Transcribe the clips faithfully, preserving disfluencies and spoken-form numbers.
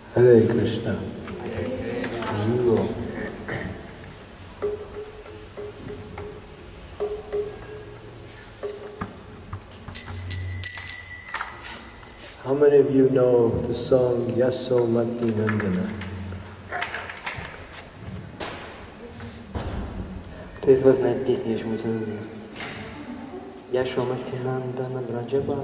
Hare Krishna. You How many of you know the song Yasomati Nandana? Кто из вас знает песню Яшомати Нандана? Яшомати Нандана Браджабана.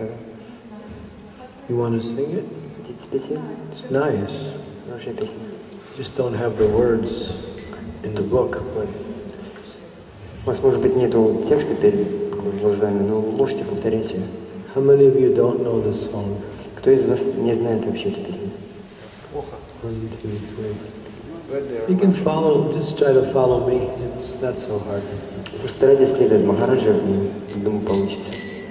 You want to sing it? Хотите спеть ее? It's nice. Хорошая песня. Just don't have the words in the book, but У вас, может быть, нету текста перед глазами, но можете повторять ее. how many of you don't know the song? Кто из вас не знает вообще эту песню? One, two, three. You can follow, just try to follow me. It's not so hard. Просто старайтесь следовать Махараджа, и, думаю, получится.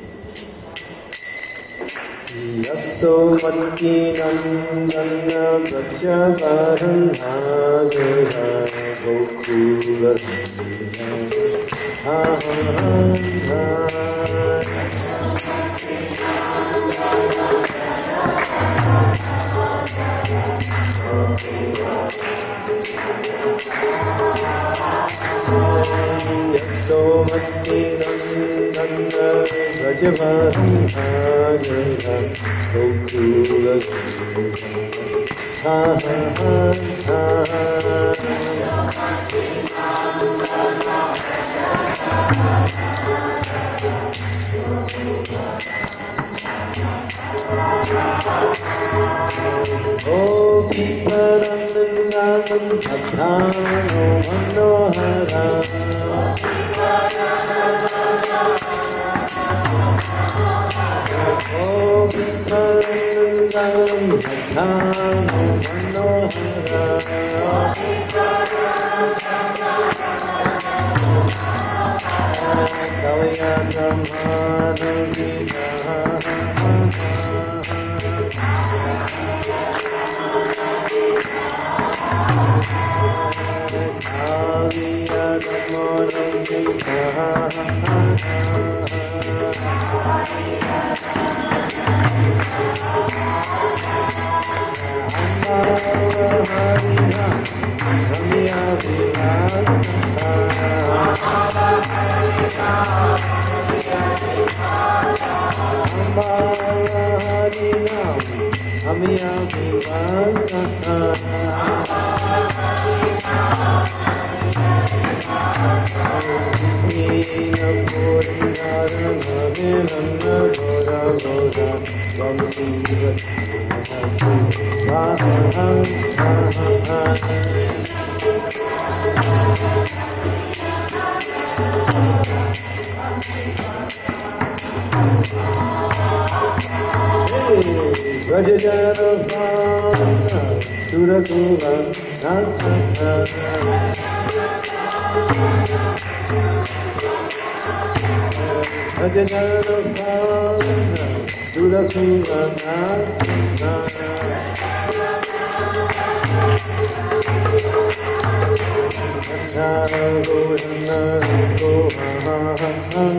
Yasomati Nandana Prajavaranhadara Gokula Yasomati Nandana Prajavaranhadara Gokula ha ha ha Oh, Piparandanam Bhadano Manohara Oh, Piparandanam Bhadano Manohara Kalyanam Manavita Surakuva Nasana Rajanarabhavana Surakuva Nasana Naragodana Goham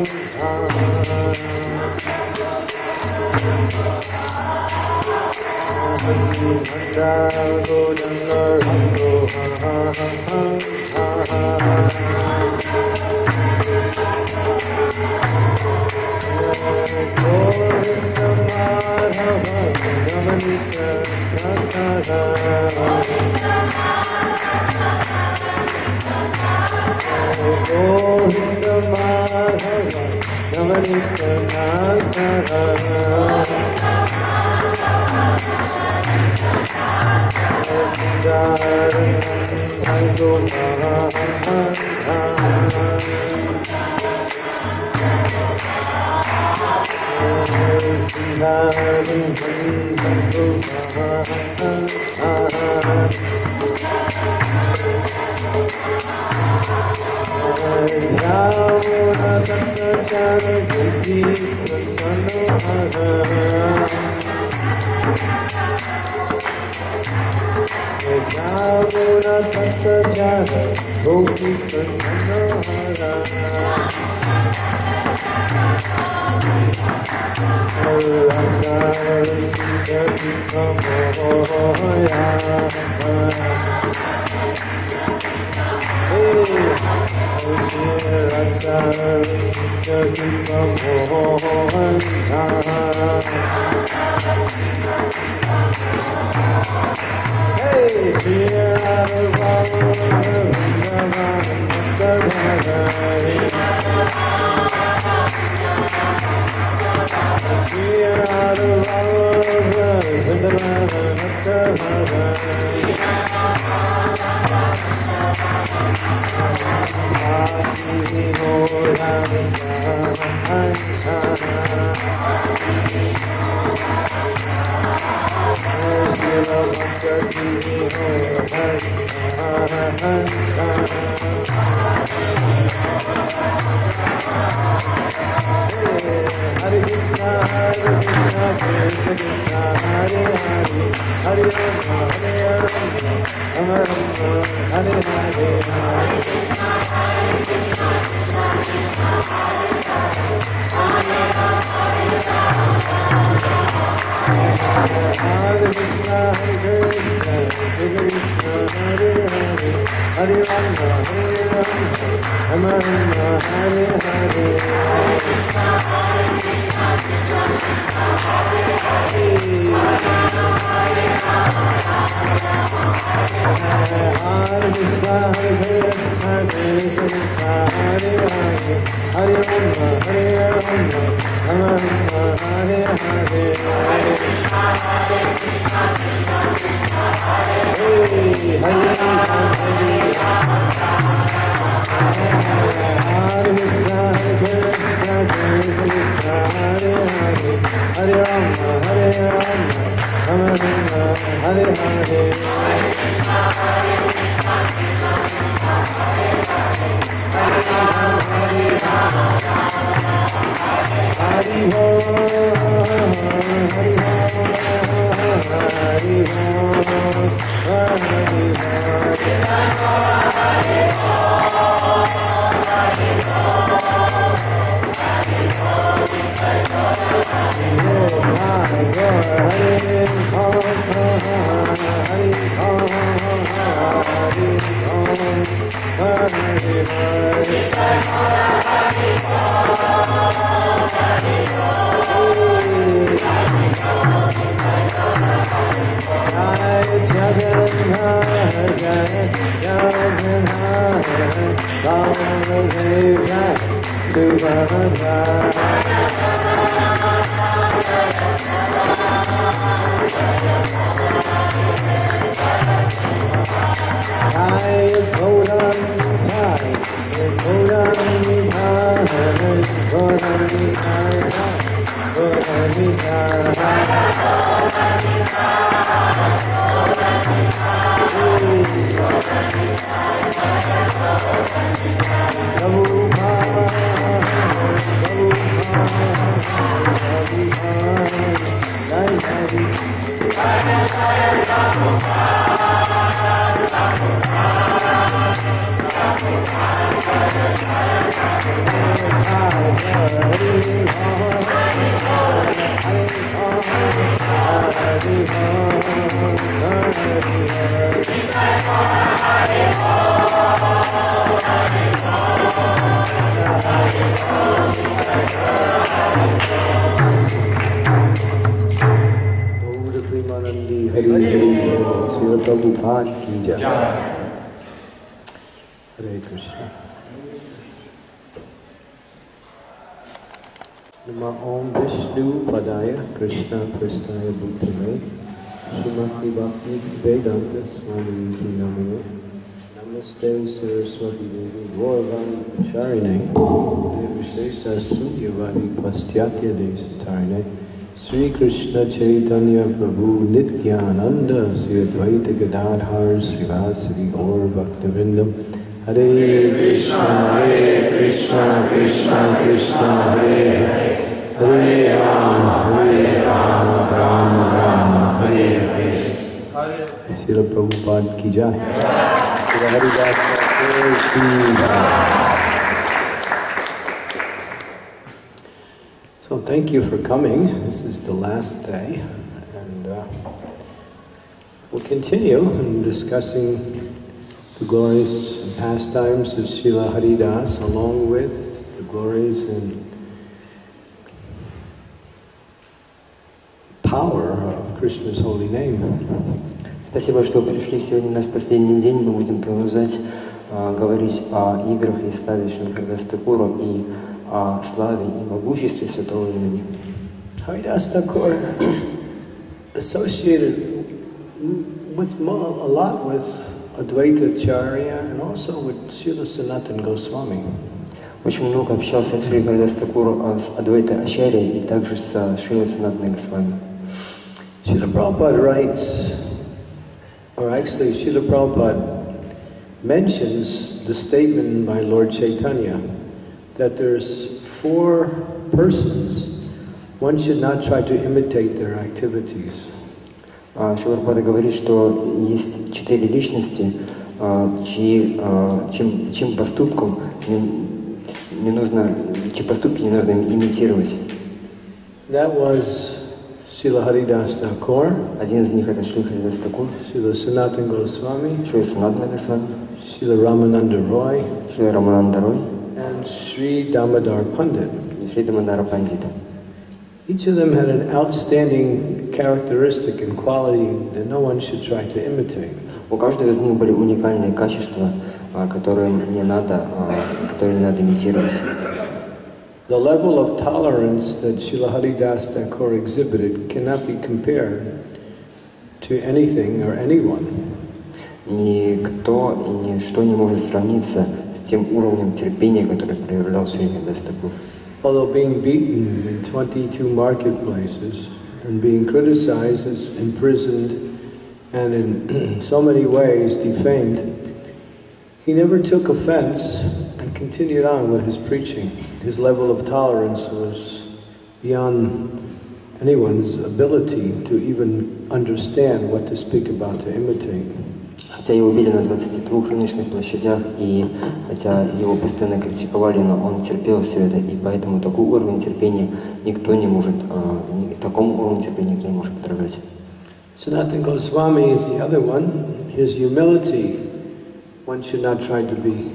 Gopi Krishna Prasthaya Bhutale Srimati Bhakti Vedanta Swami Namayo Namaste Saraswati Devi Gauravani Acharine Devashesa Sunyavadi Pastyatya Desatarine Sri Krishna Chaitanya Prabhu Nityananda Sri Advaita Gadadhar Srivasadi Gaur Bhaktivinoda Hare Krishna Hare Krishna Krishna Krishna Hare Hare Hare Ram, Hare Ram, Ram Ram, Hare Hare. Srila Prabhupada ki jai. Srila Haridas Thakur ki jai. So thank you for coming. This is the last day, and uh, we'll continue in discussing the glories and pastimes of Srila Haridas, along with the glories and power of Krishna's holy name. Спасибо, что пришли. Сегодня наш последний день. Мы будем продолжать uh, говорить о играх и славе Шрила Харидаса Thakura и о славе и могуществе святого имени. Haridas Thakur associated with a lot with Advaita Acharya and also with Srila Sanatana Goswami. Очень много общался с Шрила Харидаса Thakura с Адвайта Ачарьей и также с Шрила Санатаной Госвами. Srila Prabhupada writes, or actually Srila Prabhupada mentions the statement by Lord Chaitanya that there's four persons, one should not try to imitate their activities. Шрила Прабхупада говорит, что есть четыре личности, чьи, чьим, чьим поступкам не, не нужно, чьи поступки не нужно имитировать. That was Srila Haridas Thakur. Один из них это Шрила Харидас Thakura, Srila Sanatana Goswami, Шрила Санатана Госвами, Srila Ramananda Roy, Шрила Рамананда Рой and Sri Damodar Pandit. и Шри Дамодара Пандита. Each of them had an outstanding characteristic and quality that no one should try to imitate. У каждого из них были уникальные качества, которые не надо, которые не надо имитировать. The level of tolerance that Srila Haridas Thakur exhibited cannot be compared to anything or anyone. Никто и ничто не может сравниться с тем уровнем терпения, который проявлял Шрила Харидас Thakura. Although being beaten in twenty-two marketplaces and being criticized, as imprisoned, and in so many ways defamed, he never took offense and continued on with his preaching. His level of tolerance was beyond anyone's ability to even understand what to speak about, to imitate. Хотя его били на двадцати двух рыночных площадях, и хотя его постоянно критиковали, но он терпел все это, и поэтому такой уровень терпения никто не может, э, такому уровню терпения никто не может подражать. Sanatana Goswami is the other one. His humility, one should not try to be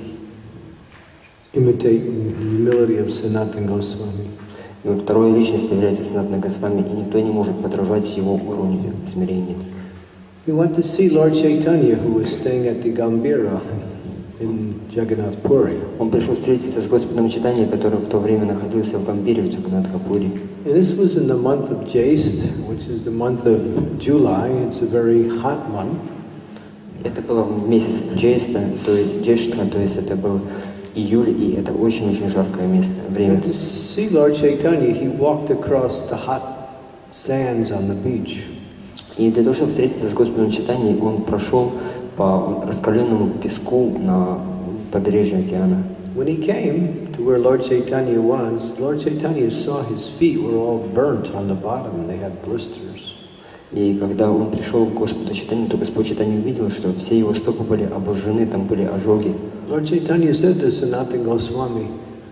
imitating the humility of Sanatana Goswami. И второй личностью является Санатана Госвами, и никто не может подражать его уровню смирения. We went to see Lord Chaitanya, who was staying at the Gambhira in Jagannath Puri. Он пришел встретиться с Господом Чайтаньей, который в то время находился в Гамбире, в Джаганнатха-Пури. And this was in the month of Jyeshtha, which is the month of July. It's a very hot month. Это было в месяц Джейста, то есть Джештха, то есть это был июль, и это очень-очень жаркое место, время. And to see Lord Chaitanya, he walked across the hot sands on the beach. И для того, чтобы встретиться с Господом Чайтаньей, он прошел по раскаленному песку на побережье океана. When he came to where Lord Chaitanya was, Lord Chaitanya saw his feet were all burnt on the bottom. They had blisters. И когда он пришел к Господу Чайтанье, то Господь Чайтанья увидел, что все его стопы были обожжены, там были ожоги. Lord Chaitanya said to Sanatana Goswami,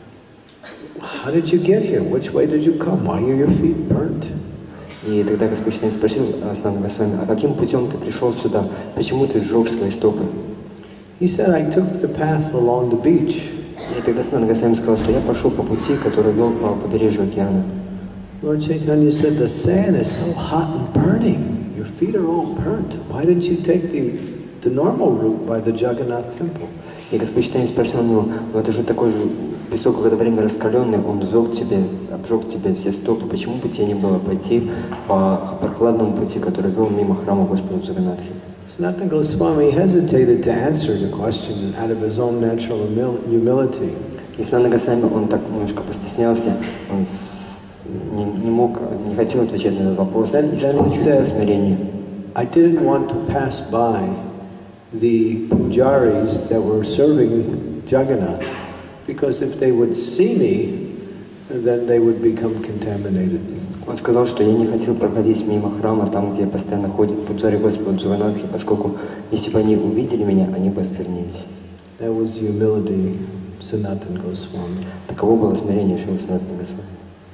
"How did you get here? Which way did you come? Why are your feet burnt?" И тогда Господь Чайтанья спросил Санатана Госвами, а каким путем ты пришел сюда? Почему ты сжег свои стопы? He said, "I took the path along the beach." И тогда Санатана Госвами сказал, что я пошел по пути, который вел по побережью океана. Lord Chaitanya said, "The sand is so hot and burning. Your feet are all burnt. Why didn't you take the, the normal route by the Jagannath temple?" И Господь Чайтанья спросил него, ну это же такой же песок, когда время раскаленное, он сжег тебе, обжег тебе все стопы. Почему бы тебе не было пойти по прохладному пути, который вел мимо храма Господа Джаганнатхи? Sanatana Goswami hesitated to answer the question out of his own natural humility. И Санатана Госвами, он так немножко постеснялся, он не, не мог, не хотел отвечать на этот вопрос из своего смирения. I didn't want to pass by the pujaris that were serving Jagannath, because if they would see me, then they would become contaminated. Он сказал, что я не хотел проходить мимо храма, там, где постоянно ходят пуджари Господа Джаганнатхи, поскольку если бы они увидели меня, они бы осквернились. That was the humility of Sanatana Goswami. Таково было смирение Шрилы Санатана Госвами.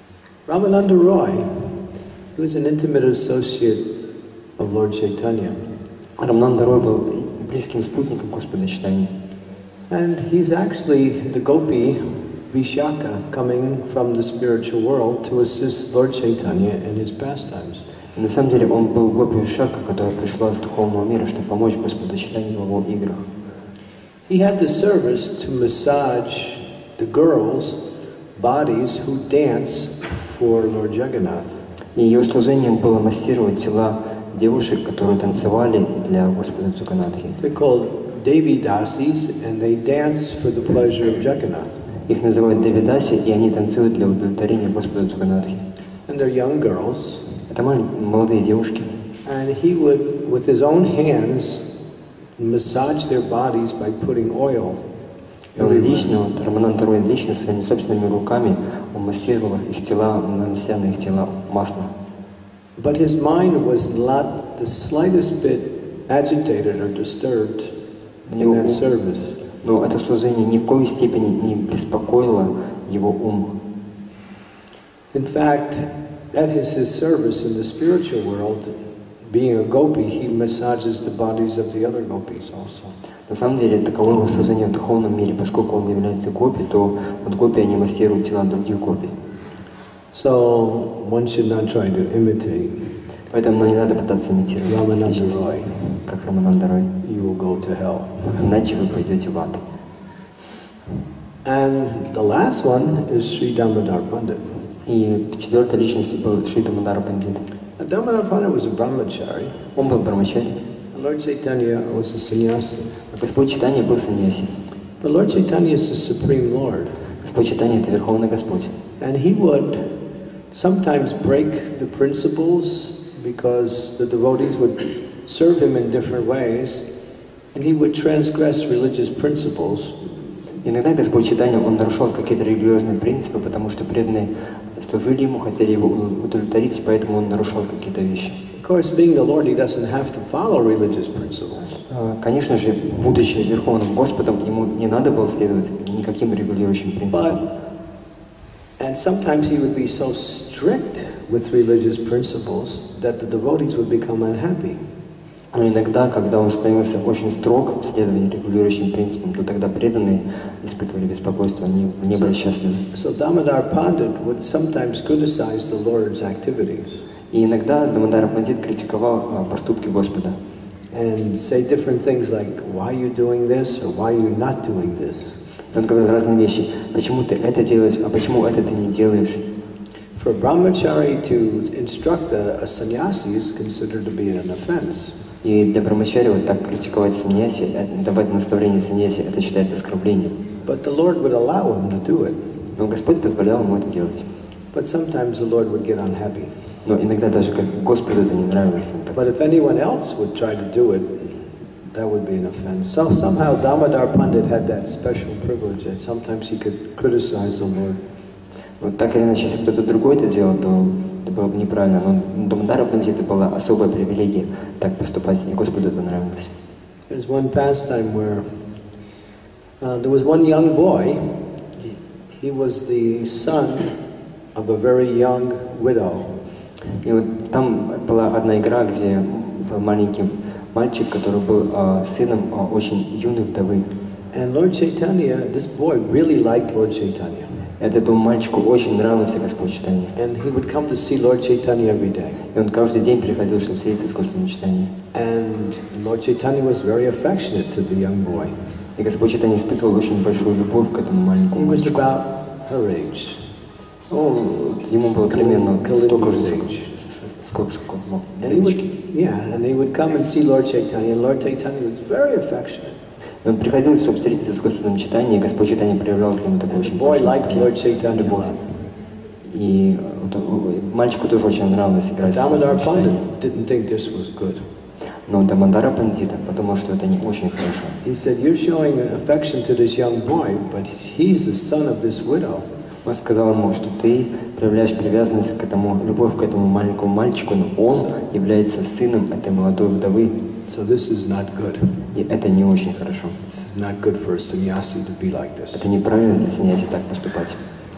Ramananda Roy, he was an intimate associate of Lord Chaitanya. Рамананда Рой был близким спутником Господа Чайтаньи. And he's actually the gopi Vishaka coming from the spiritual world to assist Lord Chaitanya in his pastimes. И на самом деле он был гопи Вишака, которая пришла с духовного мира, чтобы помочь Господу Чайтаньи в его играх. He had the service to massage the girls' bodies who dance for Lord Jagannath. И ее служением было массировать тела девушек, которые танцевали для Господа Джаганнатхи. They're called Devi Dasis, and they dance for the pleasure of Jagannath. Их называют девидаси, и они танцуют для удовлетворения Господа Джаганнатхи. And they're young girls. Это молодые девушки. And he would, with his own hands, massage their bodies by putting oil. И он лично, вот, Рамананда Рой лично своими собственными руками он массировал их тела, нанося на их тела масло. But his mind was not the slightest bit agitated or disturbed in that service. Но это служение ни в коей степени не беспокоило его ум. In fact, that is his service in the spiritual world. Being a gopi, he massages the bodies of the other gopis also. На самом деле, таково его служение в духовном мире, поскольку он является гопи, то вот гопи, они массируют тела других гопи. So, one should not try to imitate. Поэтому не надо пытаться имитировать Рамананда Рой, как Рамананда Рой. You will go to hell. Иначе вы пойдете в ад. And the last one is Sri Damodar Pandit. И четвертой личностью был Шри Дамодар Пандит. Damodar Pandit was a brahmachari. Он был брамачари. Lord Chaitanya was a sannyasi. А Господь Чайтанья был саньяси. But Lord Chaitanya is the Supreme Lord. Господь Чайтанья — это Верховный Господь. And he would sometimes break the principles because the devotees would serve him in different ways, and he would transgress religious principles. Иногда Господь Чайтанья, он нарушал какие-то религиозные принципы, потому что преданные служили ему, хотели его удовлетворить, поэтому он нарушал какие-то вещи. Of course, being the Lord, he doesn't have to follow religious principles. Конечно же, будучи Верховным Господом, ему не надо было следовать никаким регулирующим принципам. But, and sometimes he would be so strict with religious principles that the devotees would become unhappy. Но иногда, когда он становился очень строг в следовании регулирующим принципам, то тогда преданные испытывали беспокойство, они не были счастливы. So Damodar Pandit would sometimes criticize the Lord's activities. И иногда Дамодар Пандит критиковал поступки Господа. And say different things like, why are you doing this or why are you not doing this? Он говорил разные вещи. Почему ты это делаешь, а почему это ты не делаешь? For a brahmachari to instruct a, a sannyasi is considered to be an offense. И для брамачари вот так критиковать саньяси, давать наставление саньяси, это считается оскорблением. But the Lord would allow him to do it. Но Господь позволял ему это делать. But sometimes the Lord would get unhappy. Но иногда даже Господу это не нравилось. But if anyone else would try to do it, that would be an offense. So somehow Damodar Pandit had that special privilege that sometimes he could criticize the Lord. Вот так или иначе, если кто-то другой это делал, то это было бы неправильно. Но Дамодара Пандита была особая привилегия так поступать, и Господу это нравилось. There's one pastime where uh, there was one young boy. He, he was the son of a very young widow. И вот там была одна игра, где был маленький мальчик, который был э, сыном э, очень юной вдовы. And Lord Chaitanya, this boy really liked Lord Chaitanya. Этому мальчику очень нравился Господь Чайтанья. And he would come to see Lord Chaitanya every day. И он каждый день приходил, чтобы встретиться с Господом Чайтаньей. And Lord Chaitanya was very affectionate to the young boy. И Господь Чайтанья испытывал очень большую любовь к этому маленькому He was мальчику. about her age. Ну, ему было примерно столько же, age. сколько, сколько мог. And he would, yeah, and he would come and see Lord Chaitanya, and Lord Chaitanya was very affectionate. И он приходил, чтобы встретиться с Господом Чайтаньей, и Господь Чайтанья проявлял к нему такую очень Boy liked Lord Chaitanya a любовь. lot. И вот, мальчику тоже очень нравилось играть с Damodar Господом Чайтаньей. Pandit didn't think this was good. Но Дамодара Пандита подумал, что это не очень хорошо. He said, "You're showing affection to this young boy, but he's the son of this widow." Он сказал ему, что ты проявляешь привязанность к этому, любовь к этому маленькому мальчику, но он является сыном этой молодой вдовы. So this is not good. И это не очень хорошо. This is not good for a sannyasi to be like this. Это неправильно для саньяси так поступать.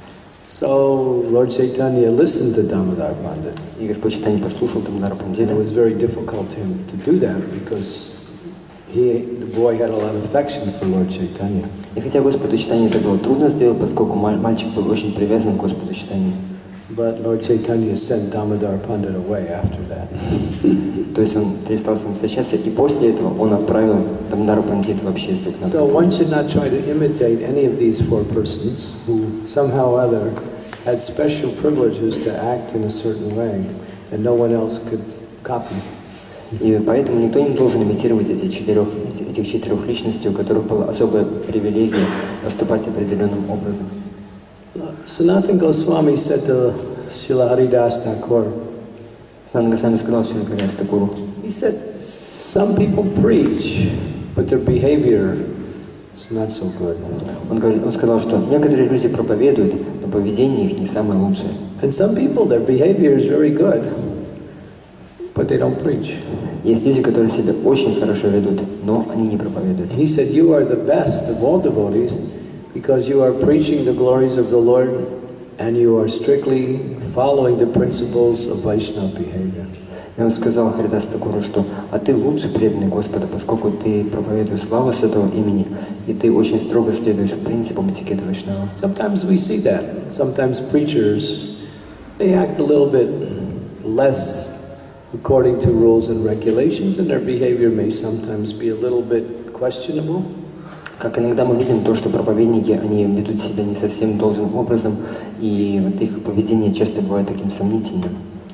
So Lord Chaitanya listened to Damodar Pandit. И Господь Чайтанья послушал Дамодара And Пандита. it was very difficult to him to do that because he, the boy had a lot of affection for Lord Chaitanya. И хотя Господу Чайтанье это было трудно сделать, поскольку мальчик был очень привязан к Господу Чайтанье. But Lord Chaitanya sent Damodar Pandit away after that. То есть он перестал с ним встречаться, и после этого он отправил Дамодара Пандита вообще из Дукна. So one should not try to imitate any of these four persons who somehow or other had special privileges to act in a certain way and no one else could copy. И поэтому никто не должен имитировать эти четырех, этих четырех личностей, у которых была особая привилегия поступать определенным образом. Sanatana Goswami said to Srila Haridas Thakur, Санатана Госвами сказал Шрила Харидас Такуру, he said, some people preach, but their behavior is not so good. Он, говорит, он сказал, что некоторые люди проповедуют, но поведение их не самое лучшее. And some people, their behavior is very good, but they don't preach. Есть люди, которые себя очень хорошо ведут, но они не проповедуют. He said, you are the best of all devotees because you are preaching the glories of the Lord and you are strictly following the principles of Vaishnava behavior. И он сказал Харидас Такуру, что «А ты лучший преданный Господа, поскольку ты проповедуешь славу Святого имени, и ты очень строго следуешь принципам этикета Вайшнава». Sometimes we see that. Sometimes preachers, they act a little bit less according to rules and regulations, and their behavior may sometimes be a little bit questionable. Как иногда мы видим то, что проповедники, они ведут себя не совсем должным образом, и вот их поведение часто бывает таким сомнительным.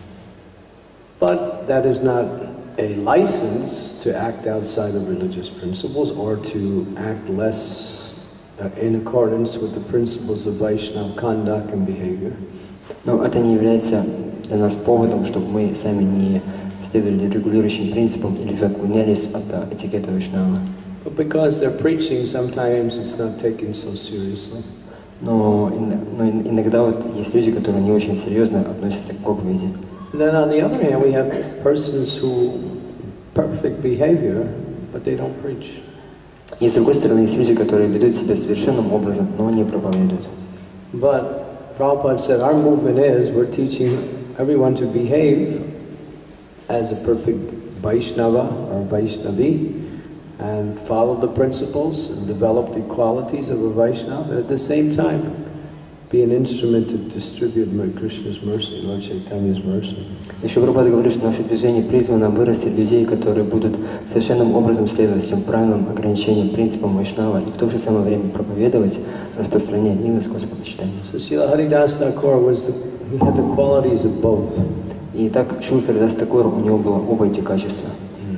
But that is not a license to act outside of religious principles or to act less uh, in accordance with the principles of Vaishnava conduct and behavior. Но это не является для нас поводом, чтобы мы сами не следовали регулирующим принципам или же отклонялись от этикета Вайшнава. But because they're preaching, sometimes it's not taken so seriously. Но, но иногда вот есть люди, которые не очень серьезно относятся к проповеди. And then on the other hand, we have persons who perfect behavior, but they don't preach. И с другой стороны, есть люди, которые ведут себя совершенным образом, но не проповедуют. But Prabhupada said our movement is we're teaching everyone to behave as a perfect Vaishnava or Vaishnavi and follow the principles and develop the qualities of a Vaishnava, but at the same time be an instrument to distribute Krishna's mercy, Lord Chaitanya's mercy. Еще Прабхупада говорит, что наше движение призвано вырастить людей, которые будут совершенным образом следовать всем правилам, ограничениям, принципам Вайшнава и в то же самое время проповедовать, распространять милость Господа Чайтаньи. So Srila Haridas Thakur was the, he had the qualities of both. И так Шрила Харидас Такур, у него было оба эти качества.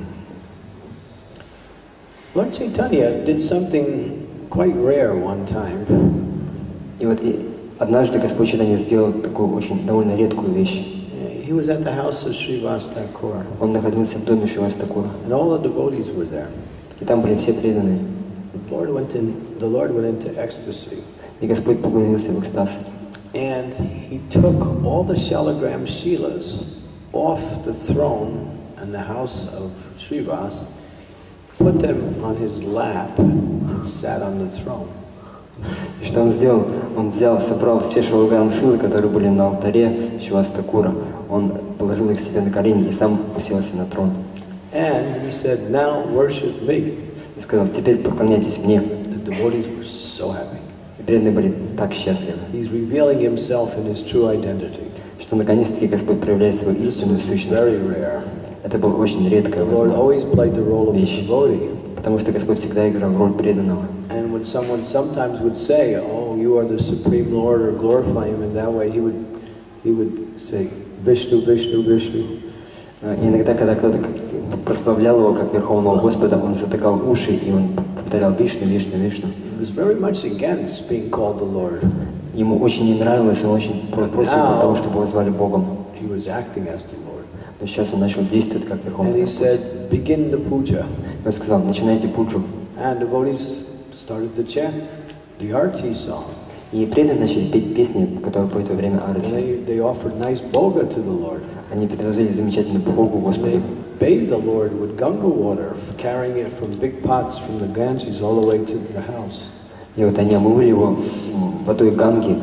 Lord Chaitanya did something quite rare one time. И вот и однажды Господь Чайтанья сделал такую очень довольно редкую вещь. He was at the house of Srivas Thakur. Он находился в доме Шривас Такура. And all the devotees were there. И там были все преданные. The Lord went in, the Lord went into ecstasy. И Господь погрузился в экстаз. And he took all the Shalagram Shilas off the throne in the house of Srivas, put them on his lap, and sat on the throne. И что он сделал? Он взял, собрал все шалаграм шилы, которые были на алтаре Шривас Такура. Он положил их себе на колени и сам уселся на трон. And he said, now worship me. И сказал, теперь поклоняйтесь мне. The devotees were so happy. И преданные были так счастливы. He's revealing himself in his true identity. Что наконец-таки Господь проявляет свою истинную сущность. Very rare. Это была очень редкая The Lord always played the role of a вещь. devotee. Потому что Господь всегда играл роль преданного. And when someone sometimes would say, "Oh, you are the Supreme Lord," or glorify Him in that way, he would, he would say, "Vishnu, Vishnu, Vishnu." И иногда, когда кто-то прославлял его как Верховного Господа, он затыкал уши и он повторял Вишну, Вишну, Вишну. He was very much against being called the Lord. Ему очень не нравилось, он очень против того, чтобы его звали Богом. He was acting as the Lord. Но сейчас он начал действовать как And Верховный he Господь. said, "Begin the puja." И он сказал, начинайте пуджу. And devotees started to chant the Arti song. И преданные начали петь песни, которые поют во время And арати. they, they offered nice bhoga to the Lord. Они предложили замечательную бхогу And Господу. they bathed the Lord with Ganga water, carrying it from big pots from the Ganges all the way to the house. И вот они омывали его водой Ганги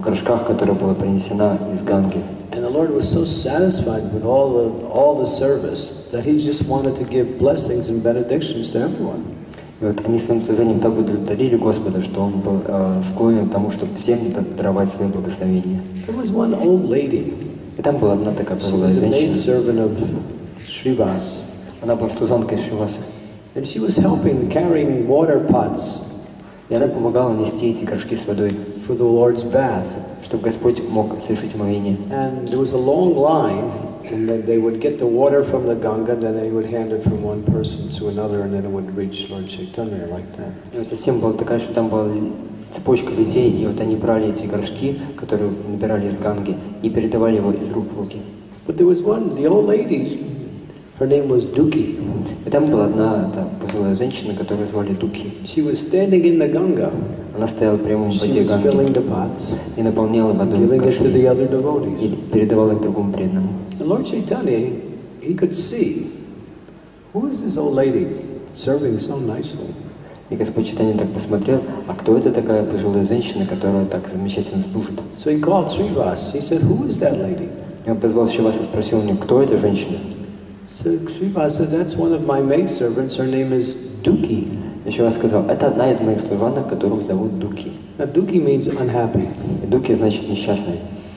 в горшках, которая была принесена из Ганги. And the Lord was so satisfied with all the, all the service that he just wanted to give blessings and benedictions to everyone. И вот они своим служением так удовлетворили Господа, что он был э, склонен к тому, чтобы всем даровать свои благословения. There was one old lady. И там была одна такая She пожилая was a женщина. maidservant of Srivas. Она была служанкой Шриваса. And she was helping carrying water pots И она помогала нести эти горшки с водой, for the Lord's bath. чтобы Господь мог совершить омовение. And there was a long line, and then they would get the water from the Ganga, then they would hand it from one person to another, and then it would reach Lord Chaitanya like that. И вот система была такая, что там была цепочка людей, и вот они брали эти горшки, которые набирали из Ганги, и передавали его из рук в руки. But there was one, the old lady, her name was Duki. И там была одна та пожилая женщина, которую звали Дуки. She was standing in the Ganga. Она стояла прямо в She воде was filling Ганги the pots, и наполняла водой giving it to горшки the other и devotees. передавала их другому преданному. And Lord Chaitanya, he could see, who is this old lady serving so nicely? И Господь Чайтанья так посмотрел, а кто это такая пожилая женщина, которая так замечательно служит? So he called Srivas. He said, who is that lady? И он позвал Шриваса и спросил у него, кто эта женщина? So Srivas said, that's one of my maidservants. Her name is Duki. И Шривас сказал, это одна из моих служанок, которую зовут Дуки. Now Duki means unhappy. И Дуки значит несчастная.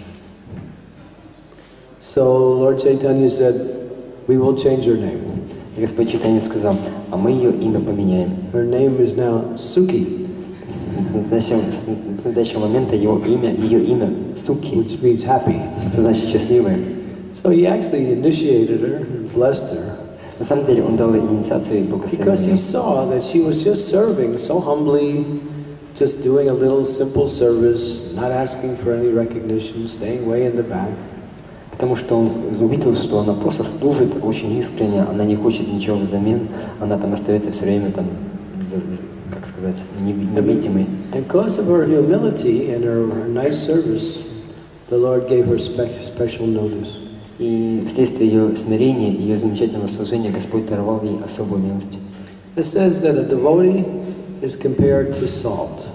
So Lord Chaitanya said, we will change her name. И Господь Чайтанья сказал, а мы ее имя поменяем. Her name is now Suki, С настоящего, с настоящего момента его имя, ее имя Суки, which means happy. что значит счастливая. So he actually initiated her and blessed her На самом деле он дал ей инициацию и because he благословение. saw that she was just serving so humbly, just doing a little simple service, not asking for any recognition, staying way in the back. Потому что он увидел, что она просто служит очень искренне, она не хочет ничего взамен, она там остается все время там, за- как сказать, невидимой. And because of her humility and her, her nice service, the Lord gave her spe special notice. И вследствие ее смирения, ее замечательного служения, Господь даровал ей особую милость. It says that a devotee is compared to salt.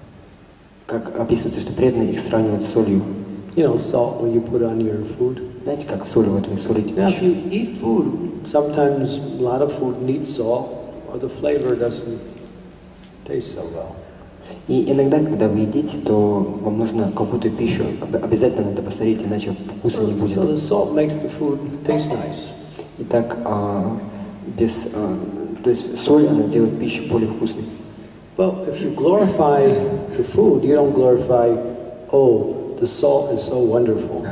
Как описывается, что преданные их сравнивают с солью. You know, salt when you put on your food. Знаете, как соль, вот вы солите Now, if пищу. you eat food, sometimes a lot of food needs salt, or the flavor doesn't taste so well. И иногда, когда вы едите, то вам нужно какую-то пищу, об- обязательно надо посмотреть, иначе вкуса не So, будет. so the salt makes the food taste nice. Итак, а, без, а, то есть соль, она делает пищу более вкусной. But if you glorify the food, you don't glorify, oh, the salt is so wonderful.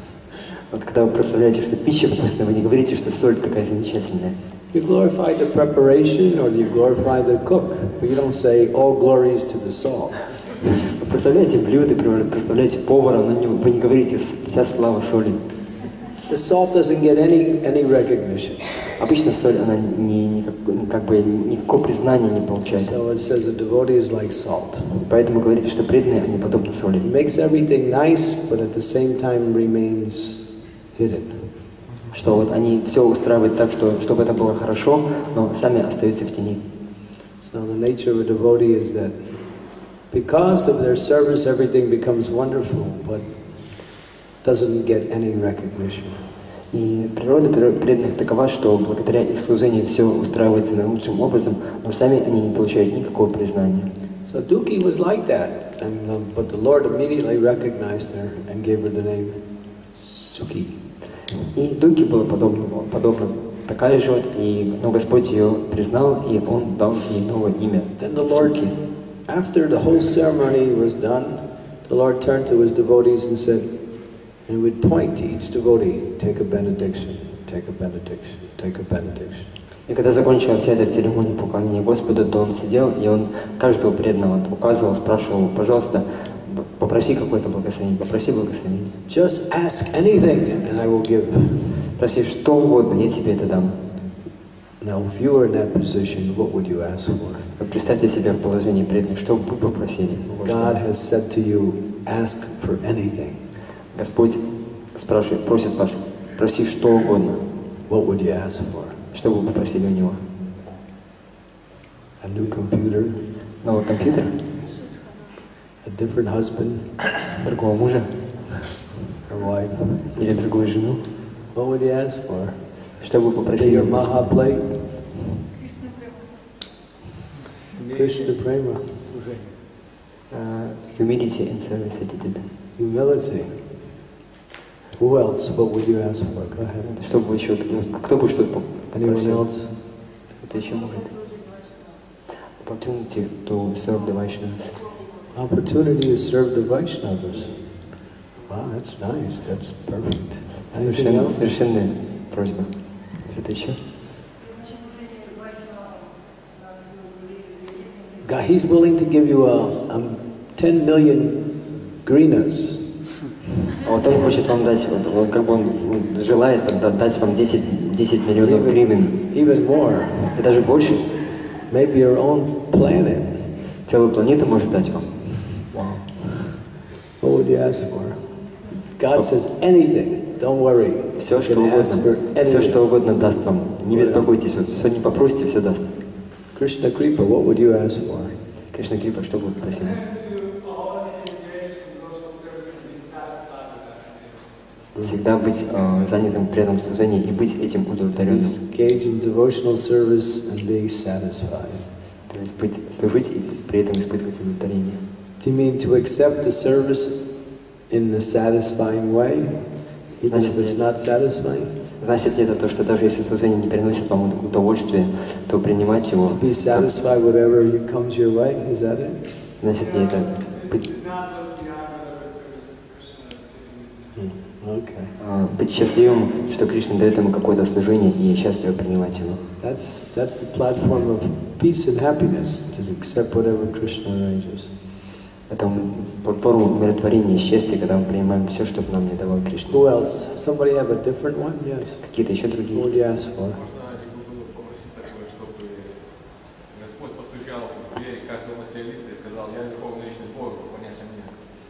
Вот когда вы прославляете, что пища вкусная, вы не говорите, что соль такая замечательная. You glorify the preparation or you glorify the cook, but you don't say all glories to the salt. Вы прославляете блюда, прославляете повара, но не- вы не говорите «вся слава соли». The salt doesn't get any, any recognition. Обычно соль, она не, не как, не как бы никакого признания не получает. So it says a devotee is like salt. Поэтому говорите, что преданные, они подобны соли. It makes everything nice, but at the same time remains hidden. Что вот они все устраивают так, что, чтобы это было хорошо, но сами остаются в тени. So the nature of a devotee is that because of their service, everything becomes wonderful, but doesn't get any recognition. И природа преданных такова, что благодаря их служению все устраивается наилучшим образом, но сами они не получают никакого признания. So Duki was like that, and the, but the Lord immediately recognized her and gave her the name Suki. И Дуки было подобно, подобно такая же, вот, и, но Господь ее признал, и Он дал ей новое имя. Then the Lord, Суки. after the whole ceremony was done, the Lord turned to his devotees and said, and he would point to each devotee, take a benediction, take a benediction, take a benediction. И когда закончилась вся эта церемония поклонения Господу, то Он сидел, и Он каждого преданного указывал, спрашивал, пожалуйста, попроси какое-то благословение, попроси благословение. Just ask anything and I will give. Проси что угодно, я тебе это дам. Now, if you were in that position, what would you ask for? Вот представьте себя в положении преданных, что бы вы попросили у God Господа. has said to you, ask for anything. Господь спрашивает, просит вас, проси что угодно. What would you ask for? Что бы вы попросили у Него? A new computer, Новый компьютер, a different husband, другого мужа or wife, или другую жену, what would you ask for? что бы попросили Your у Господа? Maha plate? Krishna Prema. Uh, humility and service attitude. Humility. Who else? What would you ask for? Go ahead. Что бы еще, ну, кто бы что-то Anyone попросил? else? Кто еще может? Opportunity to serve the Vaishnavas. Opportunity to serve the Vaishnavas. Wow, that's nice. That's perfect. Anything Совершенно, else? совершенная просьба. Что-то еще? God, he's willing to give you a, a ten million grinas. А вот он хочет вам дать, вот, он как бы он, он желает дать вам десять, десять миллионов гривен. Even more. И даже больше. Maybe your own planet. Целую планету может дать вам. Wow. What would you ask for? God says anything. Don't worry. Все, что угодно. Все, что угодно даст вам. Не беспокойтесь. Вот, все не попросите, все даст. Krishna Kripa, what would you ask for? Кришна Крипа, что бы вы просили? Всегда быть э, занятым в преданном служении и быть этим удовлетворенным. Engage in devotional service and be satisfied. То есть быть, служить и при этом испытывать удовлетворение. Do you mean to accept the service in the satisfying way, even if it's not satisfying? Значит ли это то, что даже если служение не приносит вам удовольствия, то принимать его? To be satisfied whatever comes your way, is that it? Значит ли это быть, Okay. э, быть счастливым, что Кришна дает ему какое-то служение и счастливо принимать его? That's that's the platform of peace and happiness. Just accept whatever Krishna arranges. Это платформа умиротворения и счастья, когда мы принимаем все, что нам не давал Кришна. Who else? Somebody have a different one? Yes. Какие-то еще другие What would есть? you ask for? Господь постучал в дверь каждого материалиста и сказал: я верховный личность Бога, поклоняйся мне.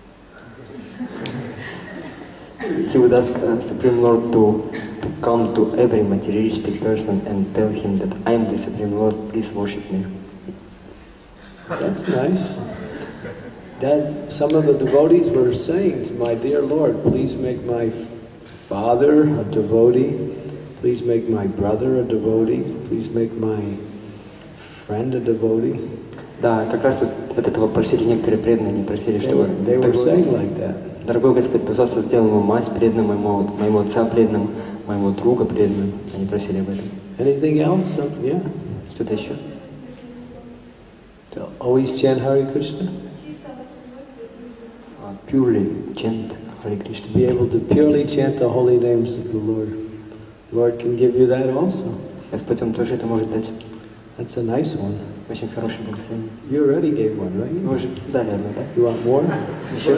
He would ask uh, Supreme Lord to, to come to every materialistic person and tell him that I am the Supreme Lord, please worship me. That's nice. That's, some of the devotees were saying, my dear Lord, please make my father a devotee, please make my brother a devotee, please make my friend a devotee. Да, как раз вот, вот этого просили некоторые преданные, они просили, They чтобы... were, they were saying like that. Дорогой Господь, пожалуйста, сделай моему мать преданным, моему, моему отца преданным, моего друга преданным. Они просили об этом. Anything else? Some, yeah. Что-то еще? To always chant Hare Krishna. Uh, purely chant Hare Krishna. To be able to purely chant the holy names of the Lord. The Lord can give you that also. Господь вам тоже это может дать. That's a nice one. Очень хороший благословение. You already gave one, right? Вы уже дали одно, да? You want more? Еще?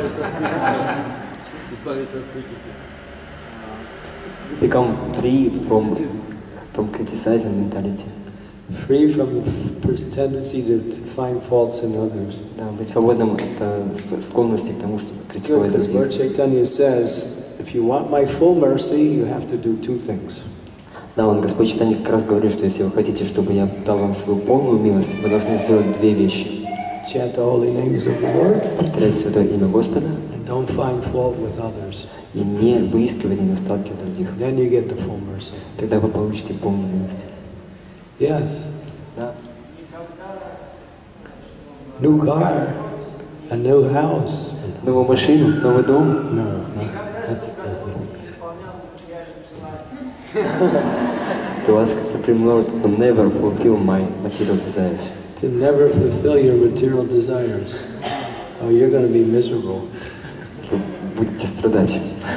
Become free from, from criticizing mentality. Free from the tendency to find faults in others. Да, быть свободным от uh, склонности к тому, чтобы критиковать Because Lord других. Chaitanya says, if you want my full mercy, you have to do two things. Да, он, Господь Чайтанья, как раз говорит, что если вы хотите, чтобы я дал вам свою полную милость, вы должны сделать две вещи. Chant the holy names of the Lord. Повторять святое имя Господа And don't find fault with others. и не выискивать недостатки у других. Then you get the full mercy. Тогда вы получите полную милость. Yes. Да. New car, a new house. Новую машину, новый дом. No, no. That's, To ask Supreme Lord to never fulfill my material desires. to never fulfill your material desires. Oh, you're going to be miserable. Вы будете страдать.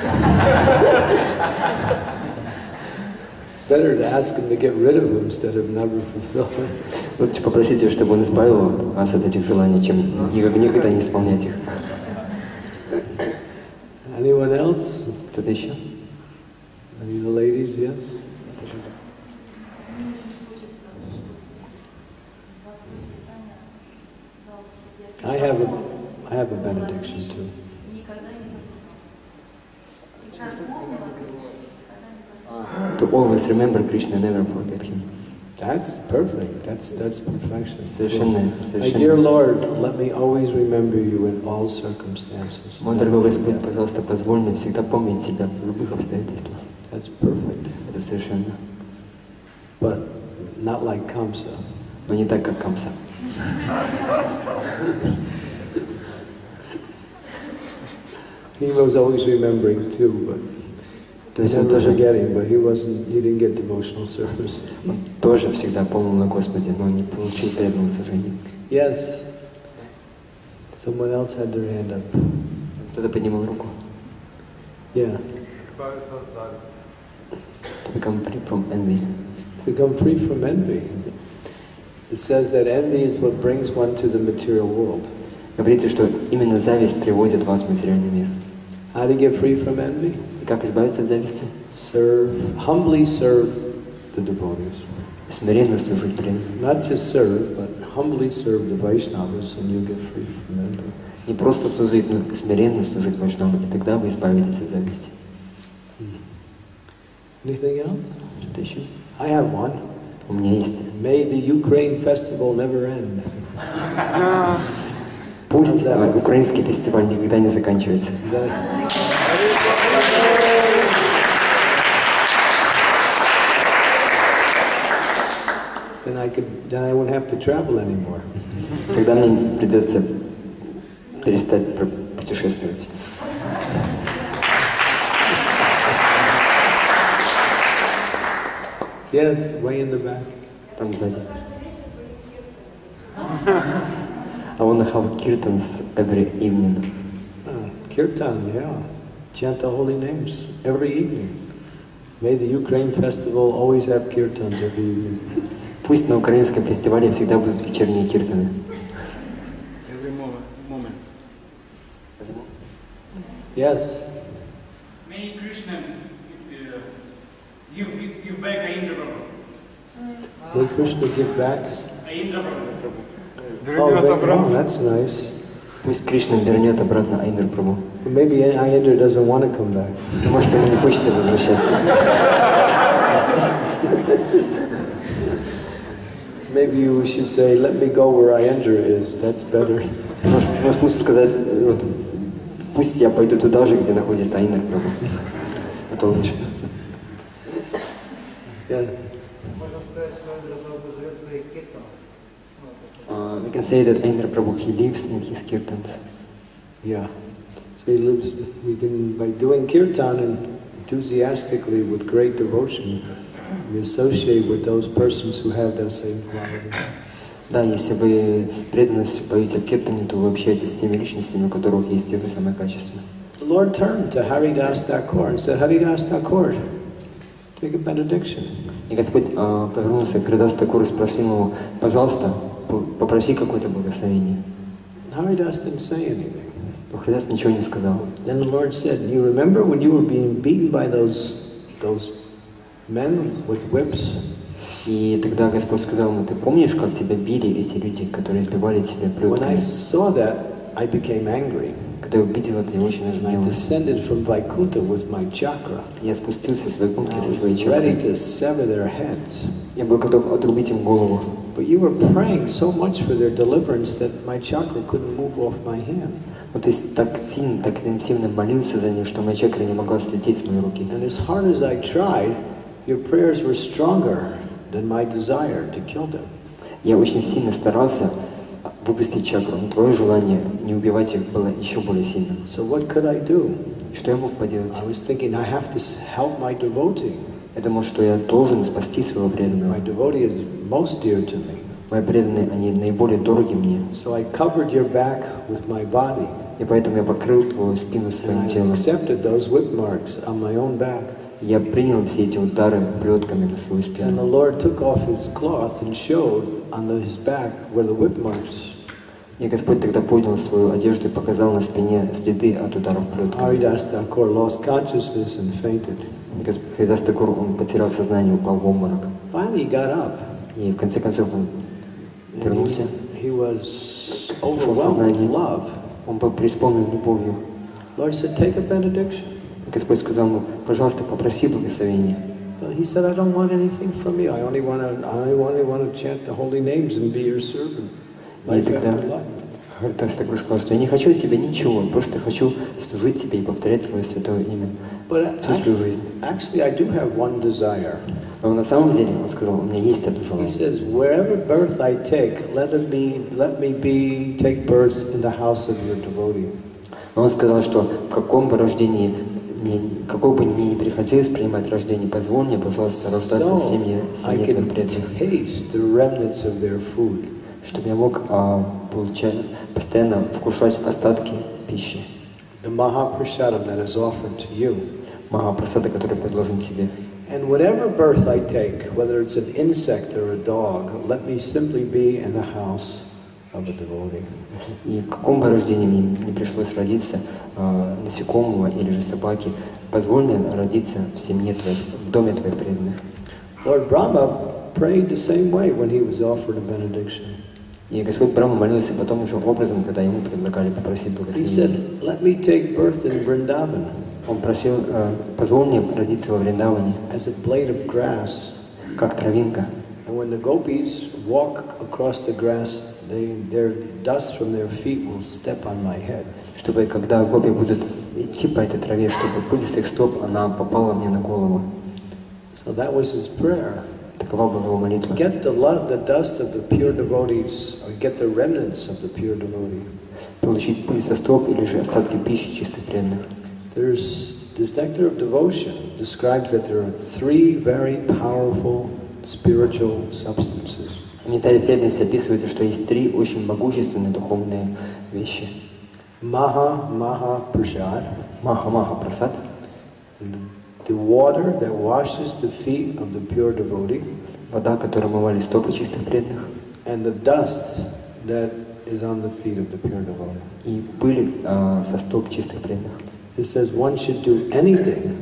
Better to ask him to get rid of them instead of never fulfill them. Лучше попросить его, чтобы он избавил вас от этих желаний, чем никак- никогда не исполнять их. Anyone else? Кто-то еще? Any of the ladies? Yes. I have a, I have a benediction too. To always remember Krishna, never forget him. That's perfect. That's that's perfection. Совершенно, My совершенно. dear Lord, let me always remember you in all circumstances. Мой дорогой Господь, пожалуйста, позволь мне всегда помнить Тебя в любых обстоятельствах. That's perfect. Это совершенно. But not like Kamsa. Но не так, как Камса. He was always remembering too, but То есть он never тоже, forgetting. But he wasn't. He didn't get devotional service. он тоже всегда помнил на Господе, но не получил преданного служения. Yes. Someone else had their hand up. Кто-то поднимал руку. Yeah. To become free from envy. Become free from envy. It says that envy is what brings one to the material world. Говорится, что именно зависть приводит вас в материальный мир. How to get free from envy? И как избавиться от зависти? Serve, humbly serve the devotees. Смиренно служить преданным. Not just serve, but humbly serve the Vaishnavas, and you get free from envy. Не просто служить, но смиренно служить вайшнавам, и тогда вы избавитесь от зависти. Anything else? Что-то еще? I have one. У меня есть. May the Ukraine festival never end. Пусть э, украинский фестиваль никогда не заканчивается. That, then I could, then I won't have to travel anymore. Тогда мне придется перестать пр- путешествовать. Yes, way in the back. Там сзади. I want to have kirtans every evening. Uh, Kirtan, yeah. Chant the holy names every evening. May the Ukraine festival always have kirtans every evening. Пусть на украинском фестивале всегда будут вечерние киртаны. Every moment. moment. Yes. May Krishna uh, give, give, give back Indra Prabhu. May Krishna give back. Indra Prabhu. Oh, they- oh, that's nice. Пусть Кришна вернет обратно Айндра Прабху. But maybe Ayendra doesn't want to come back. Может, он не хочет возвращаться. Maybe you should say, let me go where Ayendra is. That's better. Может, может лучше сказать, вот, пусть я пойду туда же, где находится Айндра Прабху. Это лучше. Yeah. Можно сказать, что Индра Прабху живет в своих киртанах. Uh, we can say that Indra Prabhu, he lives in his kirtans. Yeah. So he lives, we can, by doing kirtan and enthusiastically with great devotion, we associate with those persons who have that same quality. Да, если вы с преданностью поете в киртане, то вы общаетесь с теми личностями, у которых есть те же самые качества. The Lord turned to Haridas Thakur and said, Haridas Thakur, take a benediction. И Господь uh, повернулся к Харидасу Такуру и спросил его, пожалуйста, попроси какое-то благословение. Haridas didn't say anything. Но Харидас ничего не сказал. Then the Lord said, you remember when you were being beaten by those, those men with whips? И тогда Господь сказал ему, ты помнишь, как тебя били эти люди, которые избивали тебя When I плетками? saw that, I became angry. Когда я увидел это, я очень And I разгневался. descended from Vaikuntha with my chakra. Я спустился с Вайкунтхи I со was своей ready чакрой. to sever their heads. Я был готов отрубить им голову. But you were praying so much for their deliverance that my chakra couldn't move off my hand. Но ты так сильно, так интенсивно молился за них, что моя чакра не могла слететь с моей руки. And as hard as I tried, your prayers were stronger than my desire to kill them. Я очень сильно старался выпустить чакру, но твое желание не убивать их было еще более сильным. So what could I do? И что я мог поделать? I was thinking I have to help my devotee. Я думал, что я должен спасти своего преданного. My devotee is most dear to me. Мои преданные, они наиболее дороги мне. So I covered your back with my body. И поэтому я покрыл твою спину своим And I телом. accepted those whip marks on my own back. Я принял все эти удары плетками на свою And the спину. Lord took off his cloth and showed on the, his back where the whip marks. И Господь тогда поднял свою одежду и показал на спине следы от ударов плетками. Haridas Thakur lost consciousness and fainted. И Господь Харидас Такур, он потерял сознание, упал в обморок. Finally he got up. И в конце концов он And вернулся. he, he was overwhelmed with love. Он был преисполнен любовью. Lord said, take a benediction. И Господь сказал ему, пожалуйста, попроси благословения. Well, he said, I don't want anything from you. I only want to, I only want to chant the holy names and be your servant. Life after life. Хартас такой сказал, что я не хочу от тебя ничего, просто хочу служить тебе и повторять твое святое имя всю свою жизнь. Actually, I do have one desire. Но на самом деле, он сказал, у меня есть одно He желание. says, wherever birth I take, let it be, let me be, take birth in the house of your devotee. Он сказал, что в каком бы рождении, мне, какого бы мне ни приходилось принимать рождение, позволь мне, пожалуйста, рождаться в семье, семье твоих преданных. Taste the remnants of their food. Чтобы я мог а, получать, постоянно вкушать остатки пищи. The Mahaprasadam that is offered to you. Махапрасада, который предложен тебе. And whatever birth I take, whether it's an insect or a dog, let me simply be in the house of a devotee. И в каком бы рождении мне не пришлось родиться, а, насекомого или же собаки, позволь мне родиться в семье твоих, в доме твоих преданных. Lord Brahma prayed the same way when he was offered a benediction. И Господь Брахма молился по тому же образом, когда ему предлагали попросить He благословения. said, let me take birth in Vrindavan Он просил, позволь мне родиться во Вриндаване, as a blade of grass. как травинка. And when the gopis walk across the grass, they, their dust from their feet will step on my head. Чтобы когда гопи будут идти по этой траве, чтобы пыль с их стоп, она попала мне на голову. So that was his prayer. Такова была его молитва. Get the, the dust of the pure devotees, or get the remnants of the pure devotee. Получить пыль со стоп или же остатки пищи чистых преданных. There's this nectar of devotion describes that there are three very powerful spiritual substances. В нектаре преданности описывается, что есть три очень могущественные духовные вещи. Maha Maha Prasad. Маха Маха Прасад. The water that washes the feet of the pure devotee. Вода, которая омывали стопы чистых преданных. And the dust that is on the feet of the pure devotee. И пыль э, со стоп чистых преданных. It says one should do anything.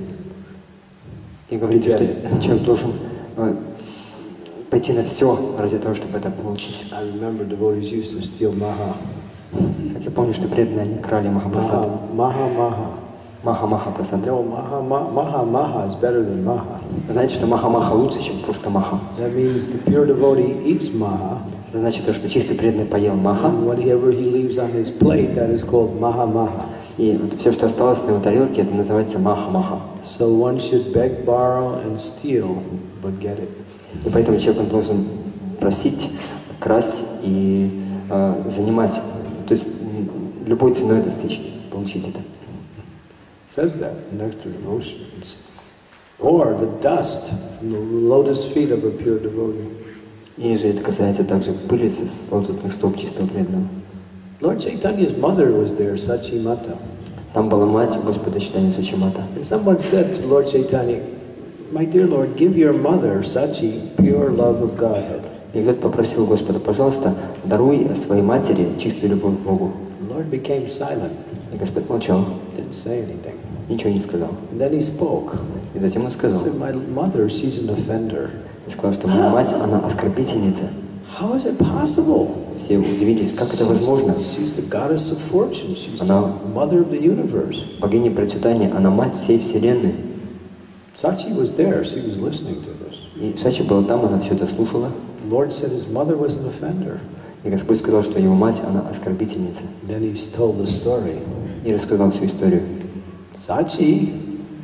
И говорится, что человек должен э, пойти на все ради того, чтобы это получить. I remember devotees used to steal Maha. Как я помню, что преданные они крали Махапрасад. Maha Maha. Маха Маха Прасад. No, Maha Maha Maha is better than Maha. Знаете, что Маха Маха лучше, чем просто Маха. That means the pure devotee eats Maha. Это значит, что чистый преданный поел Маха. And whatever he leaves on his plate, that is called Maha Maha. И вот все, что осталось на его тарелке, это называется Маха Маха. So one should beg, borrow, and steal, but get it. И поэтому человек должен просить, красть и э, занимать, то есть любой ценой достичь, получить это. Says that nectar devotion. It's, or the dust from the lotus feet of a pure devotee. И же это касается также пыли с лотосных стоп чистого преданного. Lord Chaitanya's mother was there, Sachimata. Там была мать Господа Чайтаньи Сачимата. And someone said to Lord Chaitanya, my dear Lord, give your mother, Sachi, pure love of Godhead. И кто-то попросил Господа, пожалуйста, даруй своей матери чистую любовь к Богу. The Lord became silent, И Господь молчал, didn't say anything. ничего не сказал. And then he spoke. И затем он He сказал, said, my mother, she's an offender. и сказал, что моя мать, она оскорбительница. How is it possible? Все удивились, как это возможно. She's the goddess of fortune. She's the Она mother of the universe. богиня процветания, она мать всей вселенной. Sachi was there. She was listening to this. И Сачи была там, она все это слушала. The Lord said his mother was an offender. И Господь сказал, что его мать, она оскорбительница. Then he told the story. И рассказал всю историю. Sachi,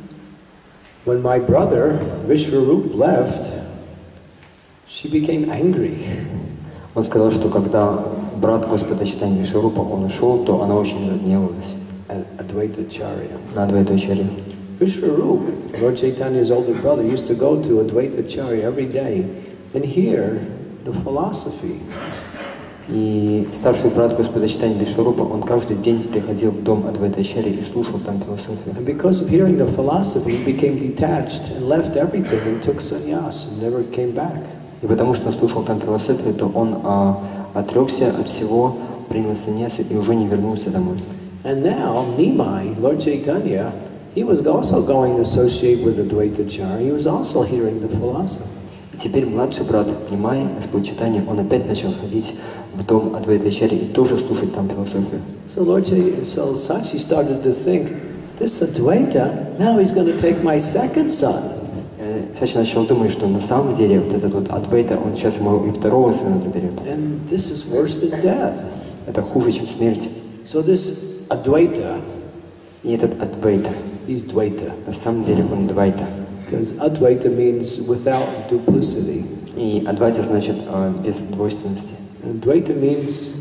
when my brother Vishwarup left, she became angry. Он сказал, что когда брат Господа Чайтаньи Вишварупа, он ушел, то она очень разгневалась At Advaitacharya. на Адвайтачарью. Vishwarup, Lord Chaitanya's older brother, used to go to Advaitacharya every day and hear the philosophy. И старший брат Господа Чайтаньи Вишварупа, он каждый день приходил в дом Адвайтачарьи и слушал там философию. And because of hearing the philosophy, he became detached and left everything and took sannyas and never came back. И потому что он слушал там философию, то он а, отрекся от всего, принял саньясу и уже не вернулся домой. And now, Nimai, Lord Chaitanya, he was also going to associate with Advaitacharya. He was also hearing the philosophy. И теперь младший брат Нимай, Господь Чайтанья, он опять начал ходить в дом Адвайтачарьи и тоже слушать там философию. So Lord Chaitanya, so Sachi started to think, this Advaita, now he's going to take my second son. Сачи начал думать, что на самом деле вот этот вот Адвайта, он сейчас ему и второго сына заберет. And this is worse than death. Это хуже, чем смерть. So this Advaita, И этот Адвайта, he's Dvaita. на самом деле он Двайта. Because Advaita means without duplicity. И Адвайта значит э, без двойственности. And Dvaita means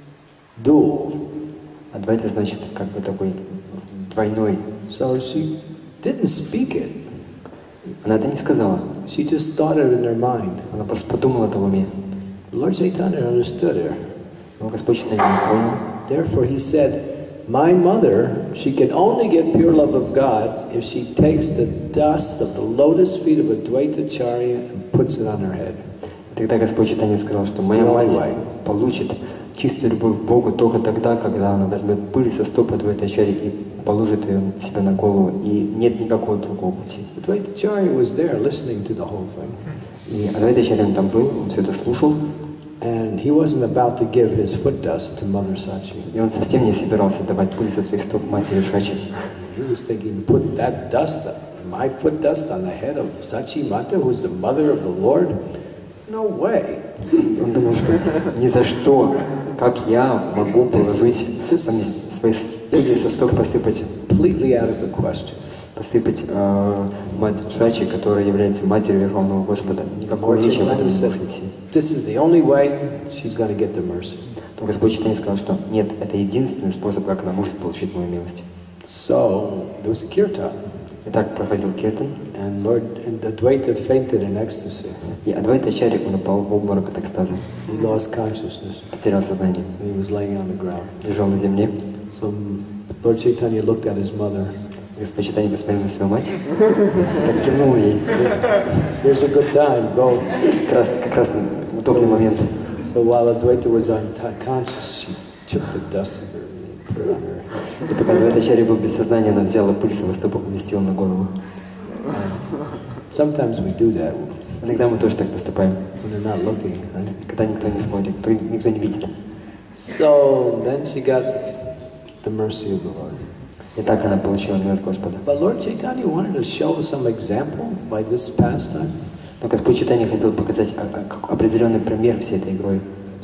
dual. Адвайта значит как бы такой двойной. So she didn't speak it. Она это не сказала. She just thought it in her mind. Она просто подумала это в уме. Lord Chaitanya understood her. Но Господь Чайтанья не понял. Therefore he said, my mother, she can only get pure love of God if she takes the dust of the lotus feet of Advaitacharya and puts it on her head. И тогда Господь Чайтанья сказал, что моя мать получит чистую любовь к Богу только тогда, когда она возьмет пыль со стоп Адвайтачарьи и положит ее себе на голову. И нет никакого другого пути. Advaitacharya was there listening to the whole thing. И Адвайтачарья там был, он все это слушал. And he wasn't about to give his foot dust to Mother Sachi. И он совсем не собирался давать пыль со своих стоп матери Шачи. He was thinking, put that dust, my foot dust on the head of Sachi Mata, who's the mother of the Lord? No way. Он думал, что ни за что, как я могу положить свои пыли со стоп, посыпать, Completely out of the question. посыпать э, мать Шачи, которая является матерью Верховного Господа. Никакой речи об этом не может идти. This is the only way she's going to get the mercy. Но Господь Чайтанья сказал, что нет, это единственный способ, как она может получить мою милость. So there was a kirtan, И так проходил киртан, and Lord and Advaita fainted in ecstasy. и Адвайтачарья, он упал в обморок от экстаза, He lost consciousness. потерял сознание, And he was laying on the ground. лежал на земле. So Lord Chaitanya looked at his mother. Господь Чайтанья посмотрел на свою мать, так кивнул ей. Here's a good time, go. Как раз, как раз удобный момент. So while Advaita was unconscious, she took the dust of her and put it on her head. И пока Адвайтачарья был без сознания, она взяла пыль со стоп и поместила на голову. Sometimes we do that Иногда мы тоже так поступаем, when they're not looking, right? когда никто не смотрит, кто- никто не видит. So then she got the mercy of the Lord. И так она получила милость Господа. But Lord Chaitanya wanted to show some example by this pastime. Но Господь Чайтанья хотел показать а- а- как определенный пример всей этой игрой.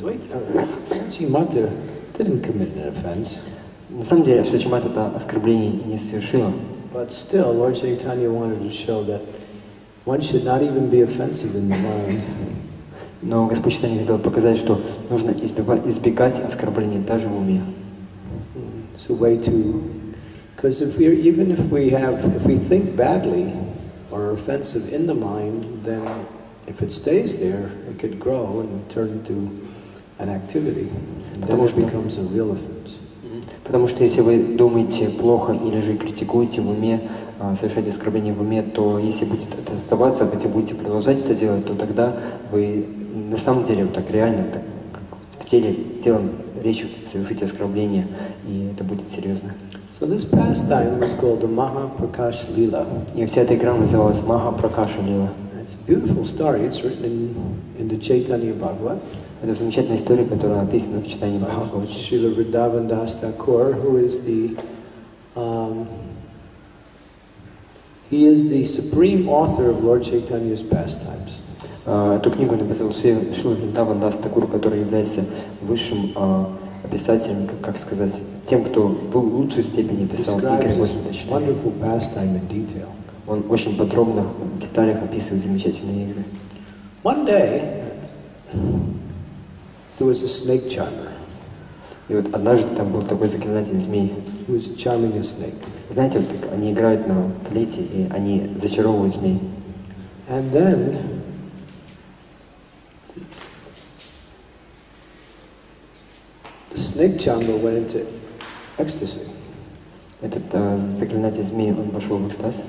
Sachi Mata didn't commit an offense, На самом деле, Шачимат это оскорбление не совершила. but still Lord Chaitanya wanted to show that one should not even be offensive in the mind. Но Господь Чайтанья хотел показать, что нужно избегать, избегать оскорблений даже в уме. It's a way to, because if we even if we have if we think badly or are offensive in the mind, then if it stays there, it could grow and turn into an activity, and then it becomes a real offense. Потому что если вы думаете плохо или же критикуете в уме, а, совершаете оскорбление в уме, то если будет это оставаться, если будете продолжать это делать, то тогда вы на самом деле вот так реально, так, как в теле, телом речью совершите оскорбление, и это будет серьезно. So this pastime was called the Mahaprakash Lila. И вся эта игра называлась Маха Пракаша Лила. It's a beautiful story. It's written in, in the Chaitanya Bhagavad. Это замечательная история, которая описана в читании Бхагавата. Srila Vrindavan Das Thakur, who is the um, he is the supreme author of Lord Chaitanya's pastimes. А, Эту книгу написал Шрила Вриндаван Дас Такур, который является высшим а, описателем, как, как сказать, тем, кто в лучшей степени писал Describes игры this Господа Чайтаньи. wonderful pastime in detail. Он очень подробно, в деталях описывает замечательные игры. One day, there was a snake charmer. И вот однажды там был такой заклинатель змей. He was charming a snake. Знаете, вот так они играют на флейте, и они зачаровывают змей. And then the snake charmer went into ecstasy. Этот а, заклинатель змей, он вошел в экстаз.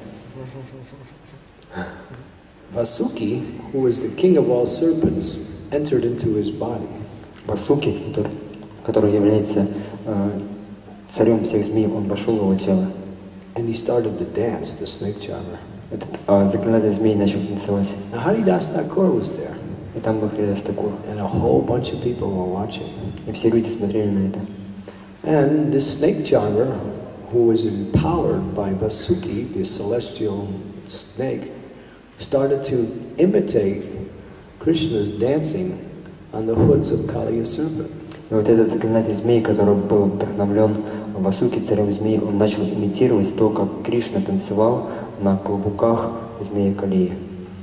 Vasuki, who was the king of all serpents, entered into his body. Васуки, который, который является а, царем всех змей, он вошел в его тело. And he started to dance, the snake charmer. Этот а, заклинатель змей начал танцевать. Now Haridas Thakur was there, И там был Харидас Такур. and a whole bunch of people were watching. И все люди смотрели на это. And this snake charmer, who was empowered by Vasuki, the celestial snake, started to imitate Krishna's dancing on the hoods of Kalyasura. И вот этот заклинатель змей, который был вдохновлен Васуки, царем змей, он начал имитировать то, как Кришна танцевал на клобуках змеи Калии.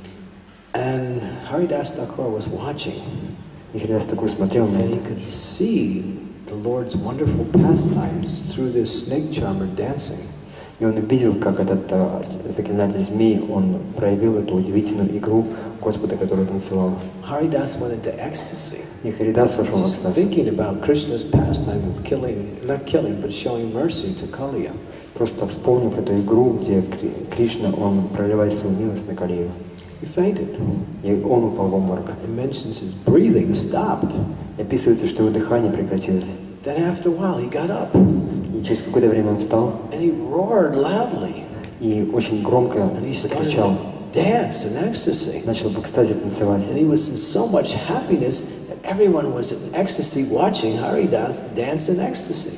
And Haridas Thakur was watching. И Харидас Такур смотрел на And это. he could see the Lord's wonderful pastimes through this snake charmer dancing. И он увидел, как этот а, заклинатель змей, он проявил эту удивительную игру Господа, который танцевал. Haridas went into ecstasy. И Харидас вошел в Just экстаз. thinking about Krishna's pastime of killing, not killing, but showing mercy to Kaliya. Просто вспомнив эту игру, где Кри- Кришна, он проливает свою милость на Калию. He fainted. И он упал в обморок. It mentions his breathing stopped. И описывается, что его дыхание прекратилось. Then after a while he got up И через какое-то время он встал and he roared loudly и очень громко and he started закричал. to dance in ecstasy. Начал в экстазе танцевать. And he was in so much happiness that everyone was in ecstasy watching Haridas dance in ecstasy.